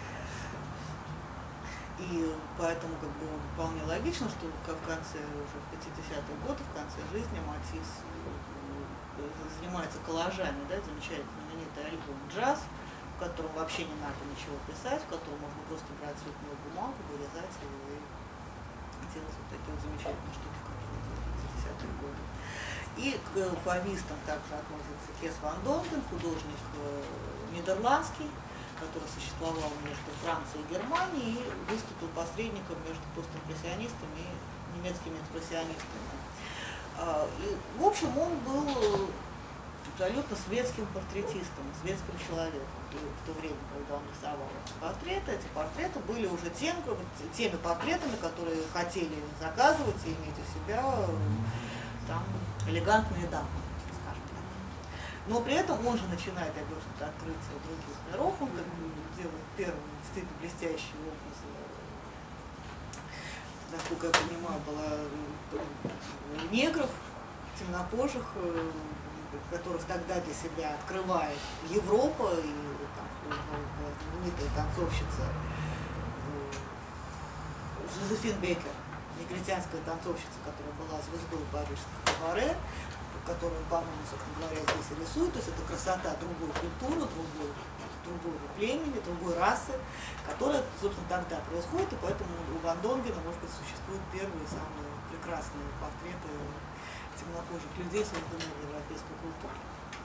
И поэтому вполне логично, что в конце, уже в 50-е годы, в конце жизни Матисс занимается коллажами, да, замечательный знаменитый альбом «Джаз», в котором вообще не надо ничего писать, в котором можно просто брать цветную бумагу, вырезать его и делать вот такие вот замечательные штуки, которые делают в 50-е годы. И к фавистам также относится Кес ван Донген, художник нидерландский, который существовал между Францией и Германией и выступил посредником между постимпрессионистами и немецкими экспрессионистами. И, в общем, он был абсолютно светским портретистом, светским человеком. И в то время, когда он рисовал эти портреты были уже теми портретами, которые хотели заказывать и иметь у себя там элегантные дамы, скажем так. Но при этом он же начинает, я говорю, что открытие других миров, он делает первый действительно блестящий образ. Насколько я понимаю, была негров, темнокожих, которых тогда для себя открывает Европа, и там была знаменитая танцовщица Жозефин Беккер, негритянская танцовщица, которая была звездой парижских кабаре, которую, по-моему, собственно говоря, здесь и рисует. То есть это красота другой культуры, другой другого племени, другой расы, которая, собственно, тогда происходит, и поэтому у Ван Донгена, может быть, существуют первые самые прекрасные портреты темнокожих людей, созданные в европейской культуре.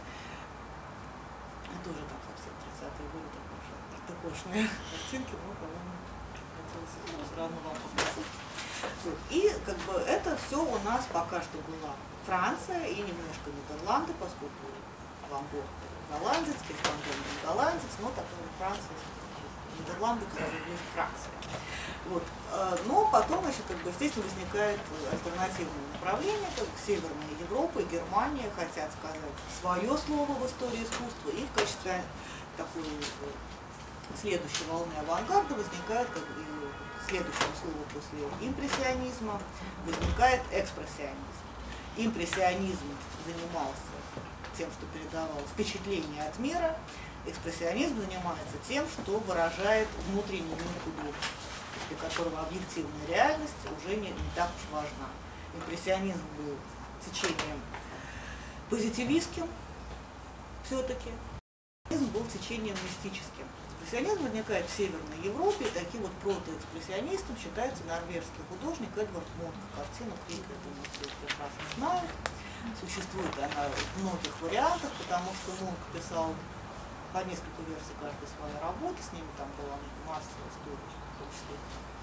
Это уже там совсем 30-е годы, такие уже артекошные картинки, но, по-моему, хотелось их все равно вам показать. Вот. И как бы это все у нас пока что была Франция и немножко Нидерланды, поскольку Ван Гог голландец, Ван Гог голландец, но такая Франция, Нидерланды, которые ближе к Франции. Вот. Но потом еще, как бы, естественно, возникает альтернативное направление, как Северная Европа и Германия хотят сказать свое слово в истории искусства, и в качестве такой следующей волны авангарда возникает, как бы, следующее слово после импрессионизма, возникает экспрессионизм. Импрессионизм занимался тем, что передавал впечатление от мира, экспрессионизм занимается тем, что выражает внутренний мир художника, для которого объективная реальность уже не так уж важна. Импрессионизм был течением позитивистским все-таки, экспрессионизм был течением мистическим. Экспрессионизм возникает в Северной Европе, и таким вот протоэкспрессионистом считается норвежский художник Эдвард Монк. Картина «Крик», это мы все прекрасно знаем. Существует она в многих вариантах, потому что Монк писал по несколько версий каждой своей работы, с ними там была масса историй, в том числе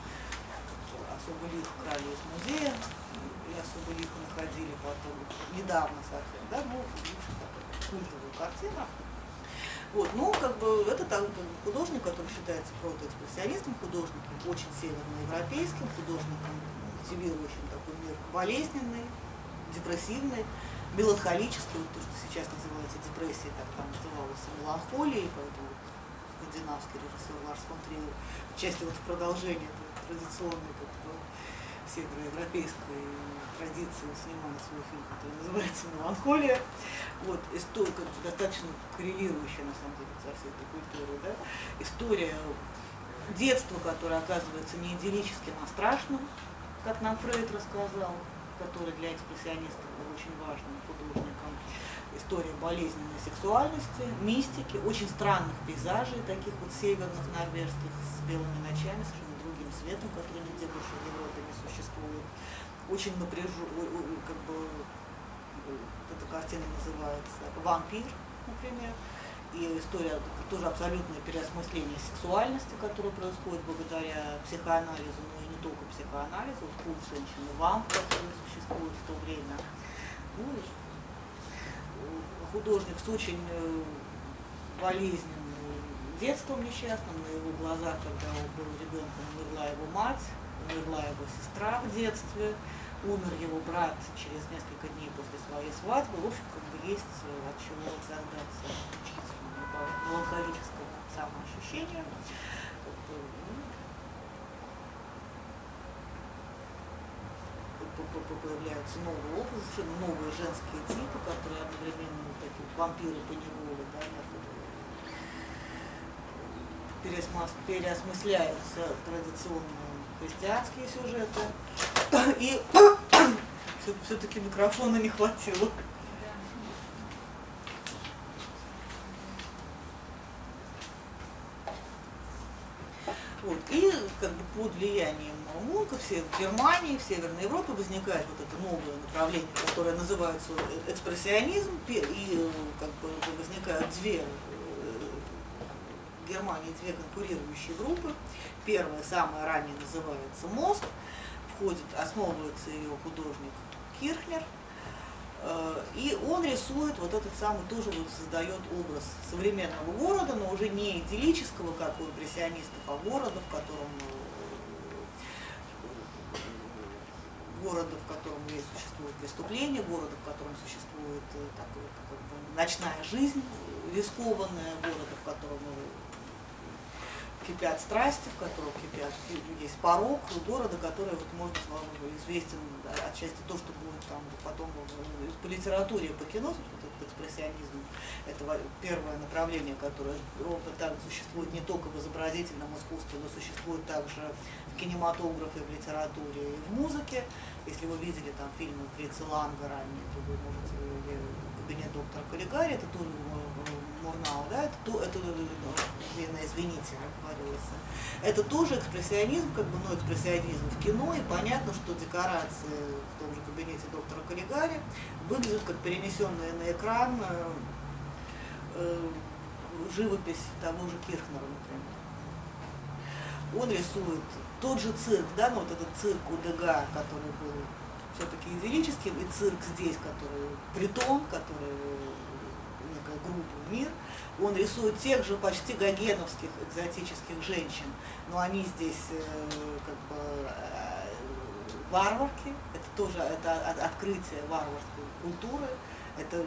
особо лихо крали из музея, и особо лихо находили потом, недавно совсем, да, ну, культовую картину. Вот, ну, как бы, это художник, который считается протоэкспрессионистом, художником очень северноевропейским, художником, мотивирующим такой мир болезненный, депрессивный, меланхолический, вот то, что сейчас называется депрессией, так там называлось меланхолией, поэтому скандинавский режиссер Ларс фон Триер, части вот в продолжении традиционной как бы, североевропейской традиции он снимает свой фильм, который называется «Меланхолия». Вот, история, достаточно коррелирующая, на самом деле, со всей этой культурой, да? История детства, которое оказывается не идиллическим, а страшным, как нам Фрейд рассказал, который для экспрессионистов был очень важным художником. История болезненной сексуальности, мистики, очень странных пейзажей, таких вот северных, норвежских, с белыми ночами, совершенно другим светом, который нигде больше в Европе не существует. Очень как бы, эта картина называется «Вампир», например, и история тоже абсолютное переосмысление сексуальности, которое происходит благодаря психоанализу, но и не только психоанализу, культ женщины-вамп, который существует в то время. Ну, художник с очень болезненным детством несчастным, на его глазах, когда он был ребенком, умерла его мать, умерла его сестра в детстве, умер его брат через несколько дней после своей свадьбы. В общем, как бы есть от чего создаться меланхолическое самоощущение. Появляются новые образы, совершенно новые женские типы, которые одновременно вот такие вот вампиры по неволе, да, переосмысляются традиционные христианские сюжеты. И все-таки микрофона не хватило. Вот. И как бы под влиянием Мунка в Германии, в Северной Европе возникает вот это новое направление, которое называется экспрессионизм, и как бы возникают в Германии две конкурирующие группы. Первая, самая ранняя, называется «Мост», основывается ее художник Кирхнер, и он рисует вот этот самый, тоже вот создает образ современного города, но уже не идиллического, как у импрессионистов, а города, в котором существует преступление, города, в котором существует такой, как бы, ночная жизнь рискованная, города, в котором кипят страсти, в котором есть порог города, который, вот, может быть, вам известен отчасти то, что будет там потом по литературе, по кино, вот этот экспрессионизм, это первое направление, которое ровно так существует не только в изобразительном искусстве, но существует также в кинематографе, в литературе и в музыке. Если вы видели там фильмы Фрица Ланга ранее, то вы можете кабинет доктора Каллигари, это тоже Мурнау, да, это Лена, извините, оговорилась. Это тоже экспрессионизм, как бы, но экспрессионизм в кино, и понятно, что декорации в том же кабинете доктора Каллигари выглядят как перенесенные на экран живопись того же Кирхнера, например. Он рисует тот же цирк, да, ну вот этот цирк у Дега, который был все-таки идиллическим, и цирк здесь, который притон, который некая группа, мир, он рисует тех же почти гогеновских экзотических женщин, но они здесь как бы варварки, это тоже открытие варварской культуры, это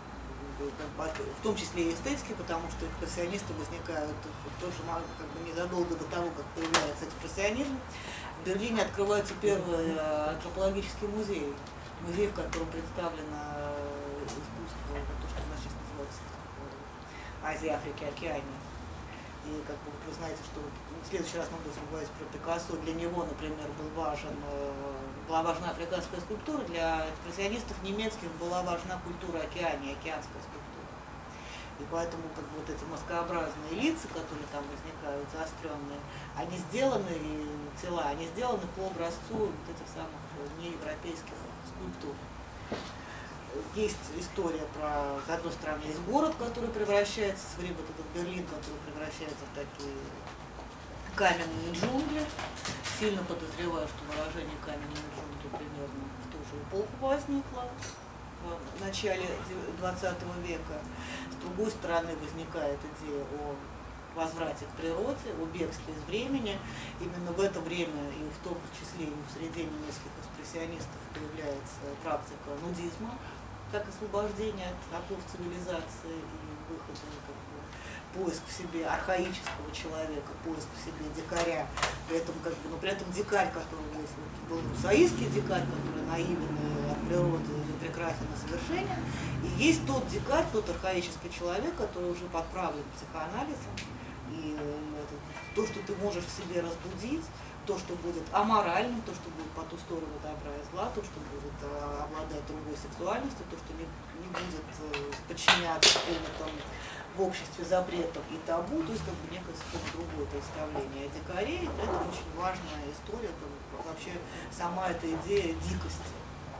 в том числе и эстетики, потому что экспрессионисты возникают тоже как бы незадолго до того, как появляется экспрессионизм. В Берлине открываются первые антропологические музеи, в котором представлено искусство, то, что у нас сейчас называется Азия, Африка, Океания. И как бы вы знаете, что в следующий раз мы будем говорить про Пикассо. Для него, например, была важна африканская скульптура, для экспрессионистов немецких была важна культура Океании, океанская скульптура. И поэтому как бы вот эти маскообразные лица, которые там возникают, заостренные, они сделаны, и тела, они сделаны по образцу вот этих самых неевропейских скульптур. Есть история про, с одной стороны, есть город, который превращается, вот этот Берлин, который превращается в такие каменные джунгли. Сильно подозреваю, что выражение каменные джунгли примерно в ту же эпоху возникло, в начале 20 века. С другой стороны, возникает идея о возврате к природе, о бегстве из времени. Именно в это время, и в том числе и в среде немецких экспрессионистов, появляется практика нудизма, как освобождение от оков цивилизации и выхода, как бы, поиск в себе архаического человека, поиск в себе дикаря. При этом, как бы, но при этом дикарь, который был русаистский дикарь, который наивен от природы и прекрасен и совершенен, и есть тот дикарь, тот архаический человек, который уже подправлен психоанализом, и то, что ты можешь в себе разбудить, то, что будет аморальным, то, что будет по ту сторону добра и зла, то, что будет обладать другой сексуальностью, то, что не будет подчиняться какому-то в обществе запретов и табу, то есть как бы некое другое представление о дикаре. Это очень важная история, это вообще сама эта идея дикости,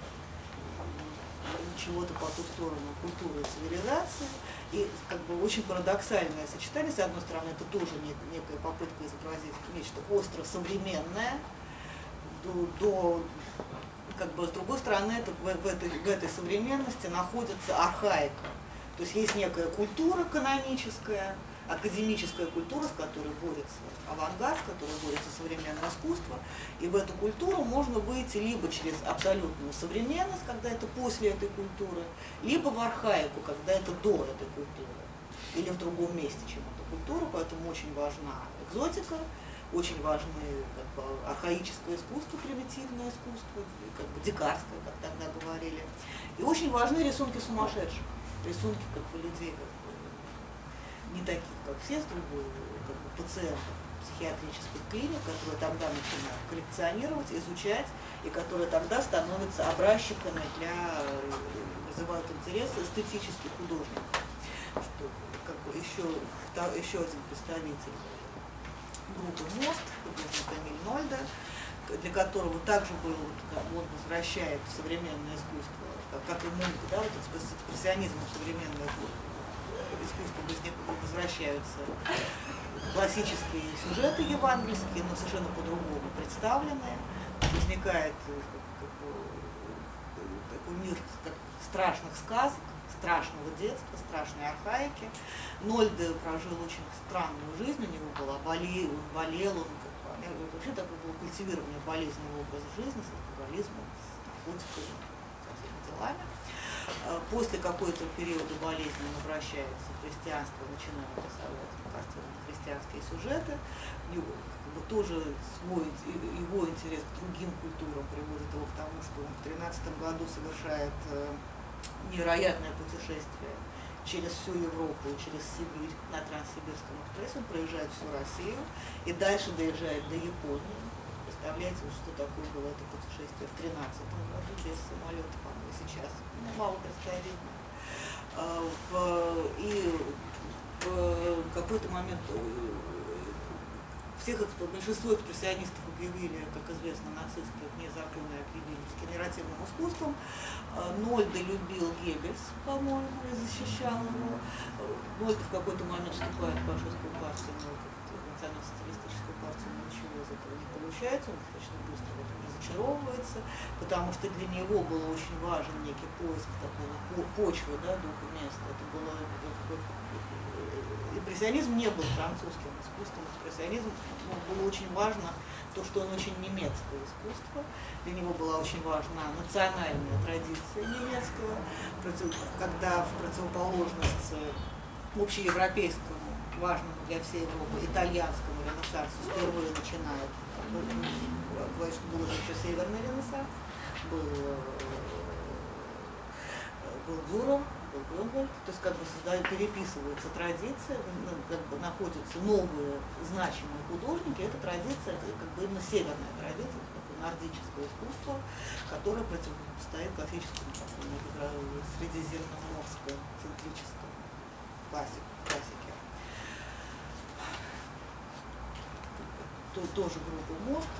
чего-то по ту сторону культуры и цивилизации. И как бы очень парадоксальное сочетание. С одной стороны, это тоже некая попытка изобразить нечто остро современное, как бы, с другой стороны, это, в этой современности находится архаика. То есть есть некая культура каноническая, академическая культура, с которой борется авангард, с которой борется современное искусство. И в эту культуру можно выйти либо через абсолютную современность, когда это после этой культуры, либо в архаику, когда это до этой культуры, или в другом месте, чем эта культура. Поэтому очень важна экзотика, очень важны как бы архаическое искусство, примитивное искусство, как бы дикарское, как тогда говорили. И очень важны рисунки сумасшедших, рисунки как бы людей, как бы, не таких, как все, с другой, как бы, пациентов психиатрических клиник, которые тогда начинают коллекционировать, изучать, и которые тогда становятся образчиками вызывают интерес эстетических художников. Что, как бы, еще один представитель группы «Мост», художник Эмиль Нольде, для которого также было, он возвращает в современное искусство, как и Мунк, да, вот экспрессионизм в современное искусство возвращаются классические сюжеты евангельские, но совершенно по-другому представленные. Возникает такой мир страшных сказок, страшного детства, страшной архаики. Нольде прожил очень странную жизнь, у него была он болел, он вообще такой был культивирование болезненного образа жизни, с алкоголизмом, с наркотиками, со всеми делами. После какой-то периода болезни он обращается в христианство, начинает рисовать христианские сюжеты. Тоже его интерес к другим культурам приводит его к тому, что он в 2013 году совершает невероятное путешествие через всю Европу, через Сибирь на Транссибирском экспрессе. Он проезжает всю Россию и дальше доезжает до Японии. Представляете, что такое было это путешествие в 2013 году без самолетов, а сейчас мало представительно. И в какой-то момент большинство экспрессионистов объявили, как известно, нацисты незаконно объявили генеративным искусством. Нольде любил Геббельс, по-моему, и защищал его. Нольде в какой-то момент вступает в фашистскую партию, но в национал-социалистическую партию ничего из этого не получается, он достаточно быстро в этом разочаровывается, потому что для него был очень важен некий поиск такого почвы, да, духа места. Это было импрессионизм не был французским искусством, импрессионизм было очень важно то, что он очень немецкое искусство. Для него была очень важна национальная традиция немецкого, когда в противоположность общеевропейскому, важному для всей Европы, итальянскому ренессансу впервые начинает, говорить, что был уже еще северный ренессанс, был Дюрер, был Грюнвальд, то есть как бы переписывается традиция, как бы находятся новые значимые художники. Эта традиция, как бы именно северная традиция, такое нордическое искусство, которое противостоит классическому средиземноморскому центрическому классике. Тут тоже группа Мост,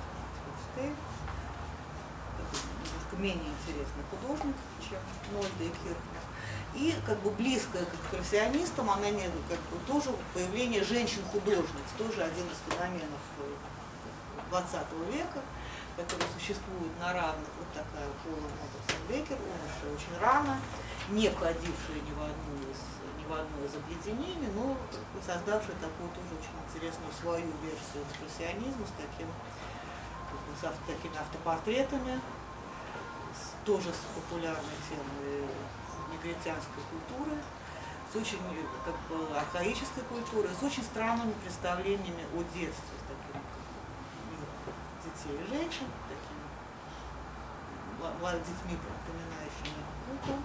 немножко менее интересный художник, чем Нольде и Кирхнер. И как бы близкая к экспрессионистам, она не, как бы, тоже появление женщин-художниц, тоже один из феноменов 20 века, который существует на равных. Вот такая Пола Моттерсон-Беккер, умершая очень рано, не входившая ни в одно из объединений, но создавшая такую тоже очень интересную свою версию экспрессионизма с такими автопортретами, тоже с популярной темой негритянской культуры, с очень как бы архаической культурой, с очень странными представлениями о детстве, с таким миром детей и женщин, такими детьми, напоминающими кукол,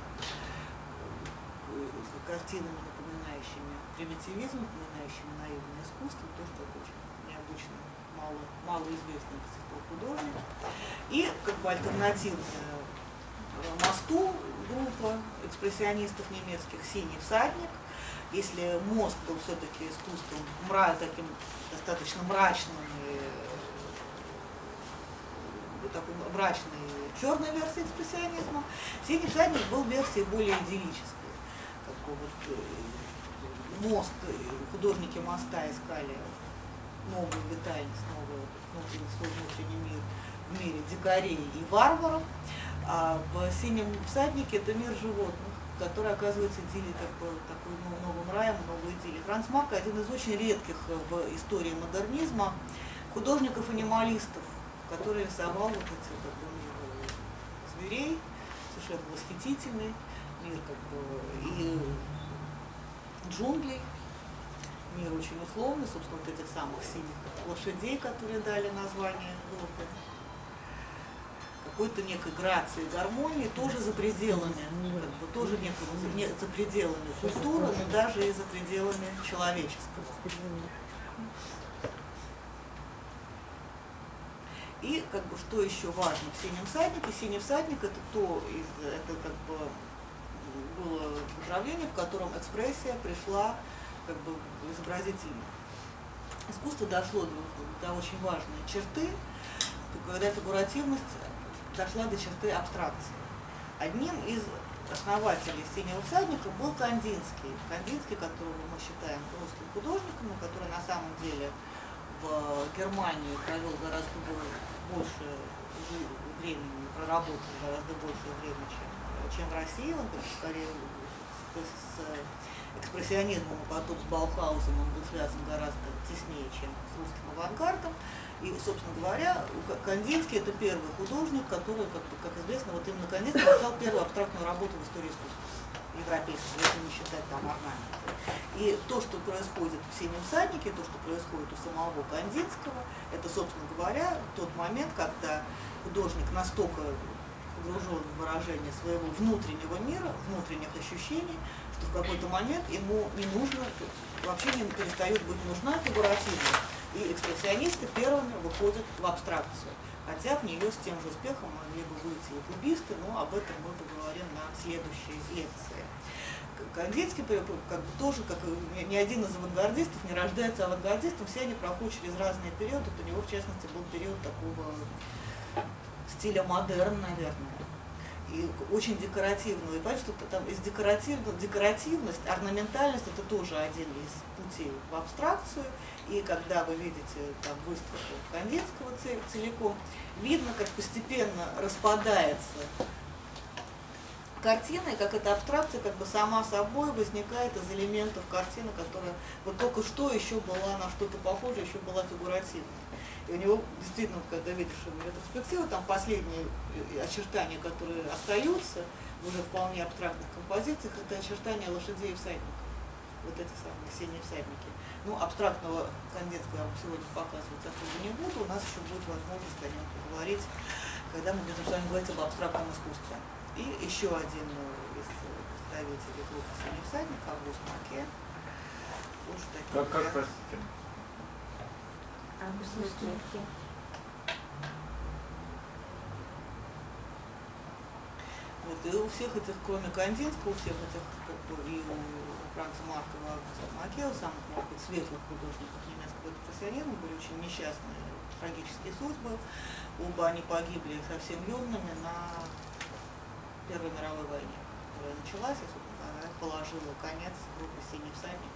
картинами, напоминающими примитивизм, напоминающими наивное искусство, тоже такой очень необычный, малоизвестный до сих пор художник. И как бы альтернативная Мосту группа экспрессионистов немецких «Синий всадник». Если Мост был все-таки искусством таким достаточно мрачным, такой мрачной черной версией экспрессионизма, «Синий всадник» был версией более идиллической. Как бы вот Мост, художники Моста искали новую витальность, свой внутренний мир в мире дикарей и варваров. А в «Синем всаднике» это мир животных, который оказывается идиллией, такой новым раем, новой идиллией. Франц Марк один из очень редких в истории модернизма художников-анималистов, который рисовал вот эти мир зверей, совершенно восхитительный мир и джунглей, мир очень условный, собственно, вот этих самых синих лошадей, которые дали название группы. Какой-то некой грации, гармонии, тоже за пределами, тоже за пределами культуры, но даже и за пределами человеческого. И как бы что еще важно в «Синем всаднике»? «Синий всадник» это как бы было направление, в котором экспрессия пришла, как бы изобразительное искусство дошло до очень важной черты, когда фигуративность дошла до черты абстракции. Одним из основателей «Синего всадника» был Кандинский. Кандинский, которого мы считаем русским художником, но который на самом деле в Германии провел гораздо больше времени, проработал гораздо больше времени, чем в России. Он скорее с экспрессионизмом, а потом с Баухаузом он был связан гораздо теснее, чем с русским авангардом. И, собственно говоря, Кандинский это первый художник, который, как известно, вот именно Кандинский написал первую абстрактную работу в истории искусства европейского, если не считать там орнаменты. И то, что происходит в «Синем всаднике», то, что происходит у самого Кандинского, это, собственно говоря, тот момент, когда художник настолько погружен в выражение своего внутреннего мира, внутренних ощущений, что в какой-то момент ему не нужно, вообще не перестает быть нужна фигуративность. И экспрессионисты первыми выходят в абстракцию. Хотя в нее с тем же успехом могли бы выйти и кубисты, но об этом мы поговорим на следующей лекции. Кандинский как бы тоже, как и ни один из авангардистов не рождается авангардистом, все они проходят через разные периоды. Вот у него, в частности, был период такого стиля модерн, наверное, и очень декоративного. И понимаете, что там из декоративность, орнаментальность это тоже один из путей в абстракцию. И когда вы видите там выставку Кандинского целиком, видно, как постепенно распадается картина, и как эта абстракция как бы сама собой возникает из элементов картины, которая вот только что еще была на что-то похоже, еще была фигуративной. И у него действительно, когда видишь его ретроспективу, там последние очертания, которые остаются в уже вполне абстрактных композициях, это очертания лошадей и всадников. Вот эти самые синие всадники. Ну, абстрактного Кандинского я вам сегодня показывать особо не буду, у нас еще будет возможность о нем поговорить, когда мы будем с вами говорить об абстрактном искусстве. И еще один из представителей группы «Синий всадник» Август Маке. Как простите? Август Маке. Вот, и у всех этих, кроме Кандинского, у всех этих, как бы, и у Франца Маркова, Августа Маке, у самых, может быть, светлых художников немецкого экспрессионизма были очень несчастные, трагические судьбы. Оба они погибли совсем юными на Первой мировой войне, которая началась, и, собственно, она положила конец группе «Синий всадник»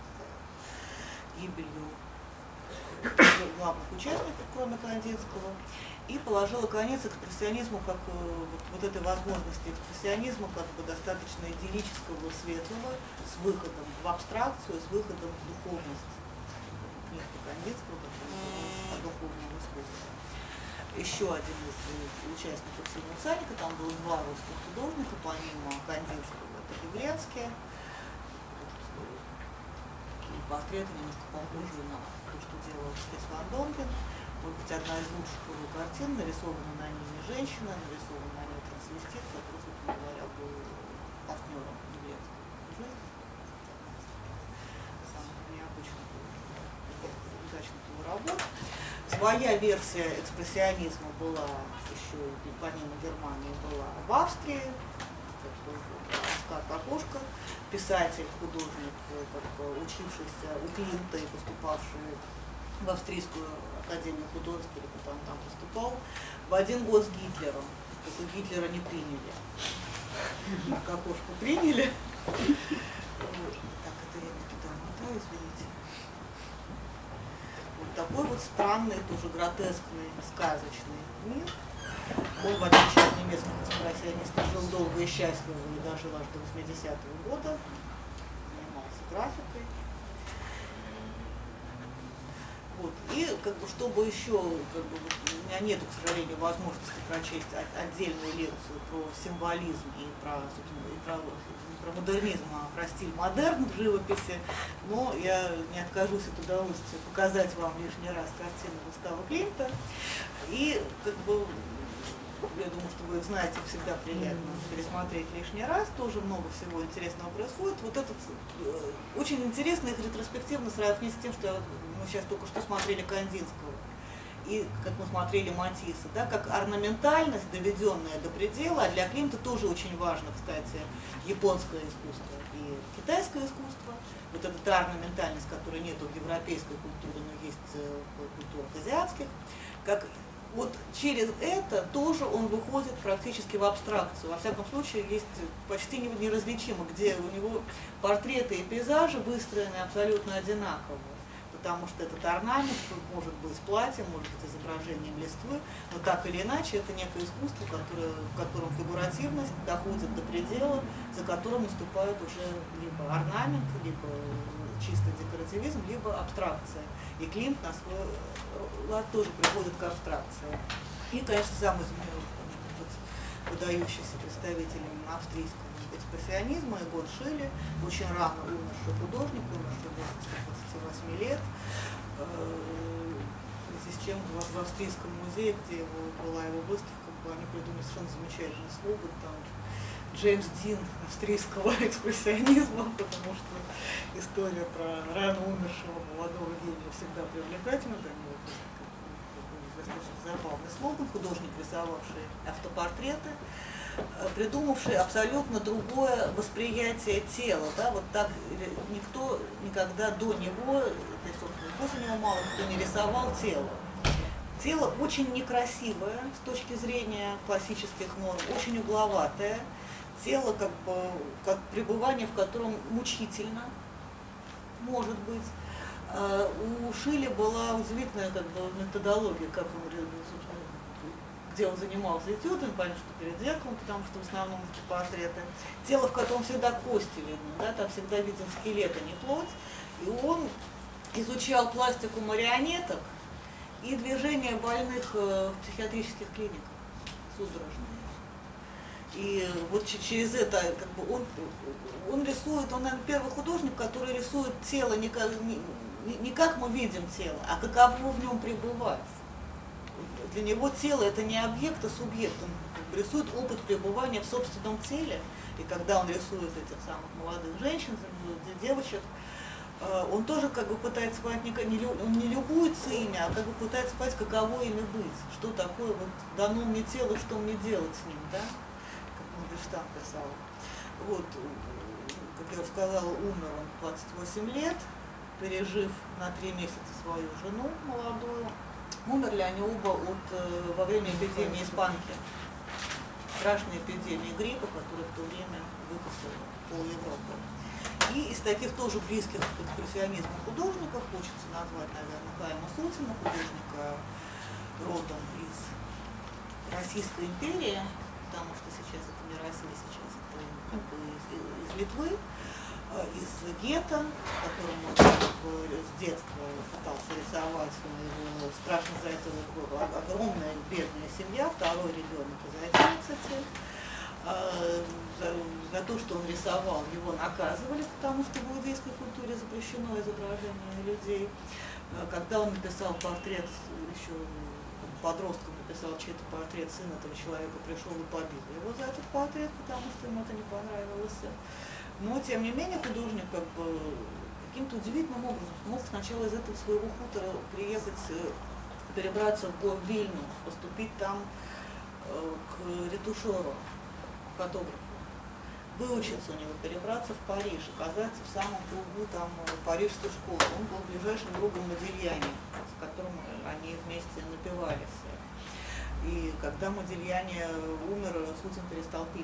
гибелью главных участников, кроме Кандинского, и положила конец экспрессионизму, как вот этой возможности экспрессионизма, как бы достаточно идиллического, светлого, с выходом в абстракцию, с выходом в духовность. Книжка Кандинского, о духовном искусстве. Еще один из участников «Синего всадника», там было два русских художника, помимо Кандинского, это Певрецкий. Такие портреты немножко похожие на то, что делал Фрис ван Донкен. Может быть, одна из лучших его картин, нарисована на ними женщина, нарисована на ней трансвестит, который, собственно говоря, был партнером Певрецкого в жизни. Самых необычных, удачных его работ. Своя версия экспрессионизма была еще, помимо Германии, была в Австрии, Оскар Кокошко, писатель, художник, учившийся у Климта и поступавший в Австрийскую академию художеств, или потом там поступал, в один год с Гитлером. Только Гитлера не приняли. Кокошку приняли. Так, это я не туда мотаю, извините. Такой вот странный, тоже гротескный, сказочный мир. Он, в отличие от немецких экспрессионистов, жил долго и счастливо и дожил аж до 80-го года. Занимался графикой. Вот. И как бы, чтобы еще, как бы, у меня нет, к сожалению, возможности прочесть отдельную лекцию про символизм и про, собственно, и про модернизм, а про стиль модерн в живописи, но я не откажусь от удовольствия показать вам лишний раз картины выставы Климта. И как бы, я думаю, что вы знаете, всегда приятно пересмотреть лишний раз, тоже много всего интересного происходит. Вот этот очень интересно их ретроспективно сравнить с тем, что мы сейчас только что смотрели Кандинского, и как мы смотрели Матисса, да, как орнаментальность, доведенная до предела, а для Климта тоже очень важно, кстати, японское искусство и китайское искусство. Вот эта та орнаментальность, которой нет в европейской культуре, но есть в культурах азиатских, как вот через это тоже он выходит практически в абстракцию. Во всяком случае, есть почти неразличимо, где у него портреты и пейзажи выстроены абсолютно одинаково. Потому что этот орнамент может быть платьем, может быть изображением листвы, но так или иначе это некое искусство, в котором фигуративность доходит до предела, за которым наступает уже либо орнамент, либо чисто декоративизм, либо абстракция. И Климт на свой лад тоже приходит к абстракции. И, конечно, самый выдающийся представитель австрийского экспрессионизма Егор Шиле, очень рано умерший художник, умерший в возрасте 28 лет, в связи с чем в Австрийском музее, где была его выставка, они придумали совершенно замечательный слоган, там Джеймс Дин австрийского экспрессионизма, потому что история про рано умершего молодого гения всегда привлекательна, для него достаточно забавный слоган, художник, рисовавший автопортреты. придумавший абсолютно другое восприятие тела. Да? Вот так никто никогда до него, и, собственно, после него мало кто не рисовал тело. Тело очень некрасивое с точки зрения классических норм, очень угловатое. Тело, как пребывание в котором мучительно, может быть. У Шилля была удивительная методология, как он, где он занимался этюдом, понятно, что перед зеркалом, потому что в основном это портреты. Тело, в котором всегда кости видны, да, там всегда виден скелет, а не плоть. И он изучал пластику марионеток и движения больных в психиатрических клиниках, судорожные. И вот через это он рисует, он, наверное, первый художник, который рисует тело не как мы видим тело, а каково в нем пребывать. Для него тело это не объект, а субъект. Он рисует опыт пребывания в собственном теле. И когда он рисует этих самых молодых женщин, девочек, он тоже пытается понять, он не любуется ими, а пытается понять, каково ими быть, что такое вот дано мне тело, что мне делать с ним, да? Как Мандельштам писал. Вот, как я уже сказала, умер он 28 лет, пережив на 3 месяца свою жену молодую. Умерли они оба во время эпидемии испанки, страшной эпидемии гриппа, которая в то время выкосила пол Европы. И из таких тоже близких к экспрессионизму художников хочется назвать, наверное, Хайма Сутина, художника родом из Российской империи, потому что сейчас это не Россия, сейчас это из Литвы, из гетто, которым он с детства пытался рисовать, но его страшно за это огромная бедная семья, второй ребенок из 11. За то, что он рисовал, его наказывали, потому что в иудейской культуре запрещено изображение людей. Когда он написал портрет, еще подростком написал чей-то портрет сына этого человека, пришел и побил его за этот портрет, потому что ему это не понравилось. Но, тем не менее, художник каким-то удивительным образом мог сначала из этого своего хутора приехать, перебраться в Вильну, поступить там к ретушеру, фотографу, выучиться у него, перебраться в Париж, оказаться в самом кругу там парижской школы. Он был ближайшим другом Модильяни, с которым они вместе напивались. И когда Модильяни умер, Сутин перестал пить.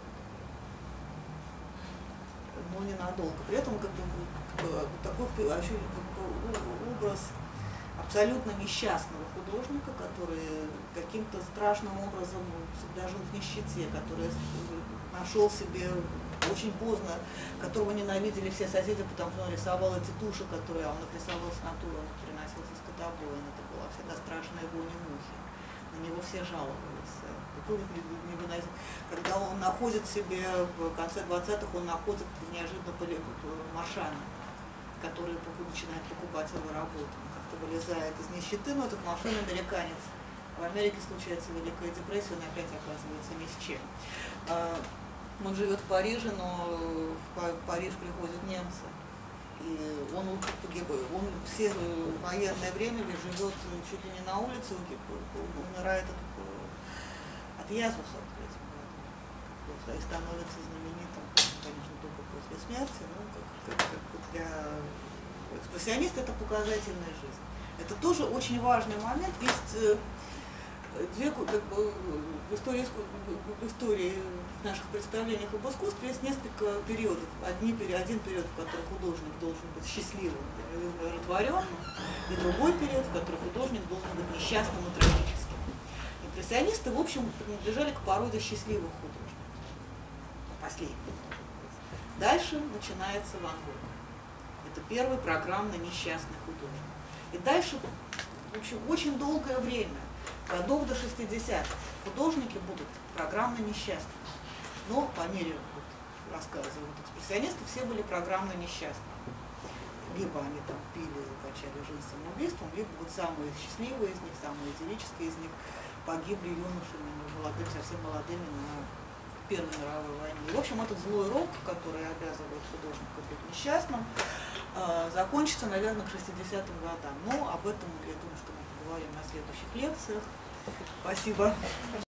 Но ненадолго. При этом такой образ абсолютно несчастного художника, который каким-то страшным образом всегда жил в нищете, который нашел себе очень поздно, которого ненавидели все соседи, потому что он рисовал эти туши, которые он их рисовал с натуры, он их приносил со скотобоин. Это была всегда страшная вонь и мухи. На него все жаловались. Когда он находит себе в конце 20-х, он находит неожиданно Маршана, который начинает покупать его работу. Он как-то вылезает из нищеты, но этот Маршан американец. В Америке случается Великая депрессия, он опять оказывается ни с чем. Он живет в Париже, но в Париж приходят немцы. И он погибает. Он все военное время живет чуть ли не на улице, умирает от язвы, соответственно. И становится знаменитым, конечно, только после смерти, но для экспрессиониста это показательная жизнь. Это тоже очень важный момент. Есть в истории наших представлениях об искусстве есть несколько периодов. Один период, в котором художник должен быть счастливым, удовлетворенным, и другой период, в котором художник должен быть несчастным и трагическим. Импрессионисты, в общем, принадлежали к породе счастливых художников. Последний. Дальше начинается Ван Гог. Это первый программно несчастный художник. И дальше, в общем, очень долгое время, годов до 60-х, художники будут программно несчастны. Но по мере рассказывают экспрессионисты, все были программно несчастны. Либо они там пили, качали жизнь самоубийством, либо вот самые счастливые из них, самые идиллические из них погибли юношами, совсем молодыми на Первой мировой войне. И, в общем, этот злой рок, который обязывает художника быть несчастным, закончится, наверное, к 60-м годам. Но об этом, я думаю, что мы поговорим на следующих лекциях. Спасибо.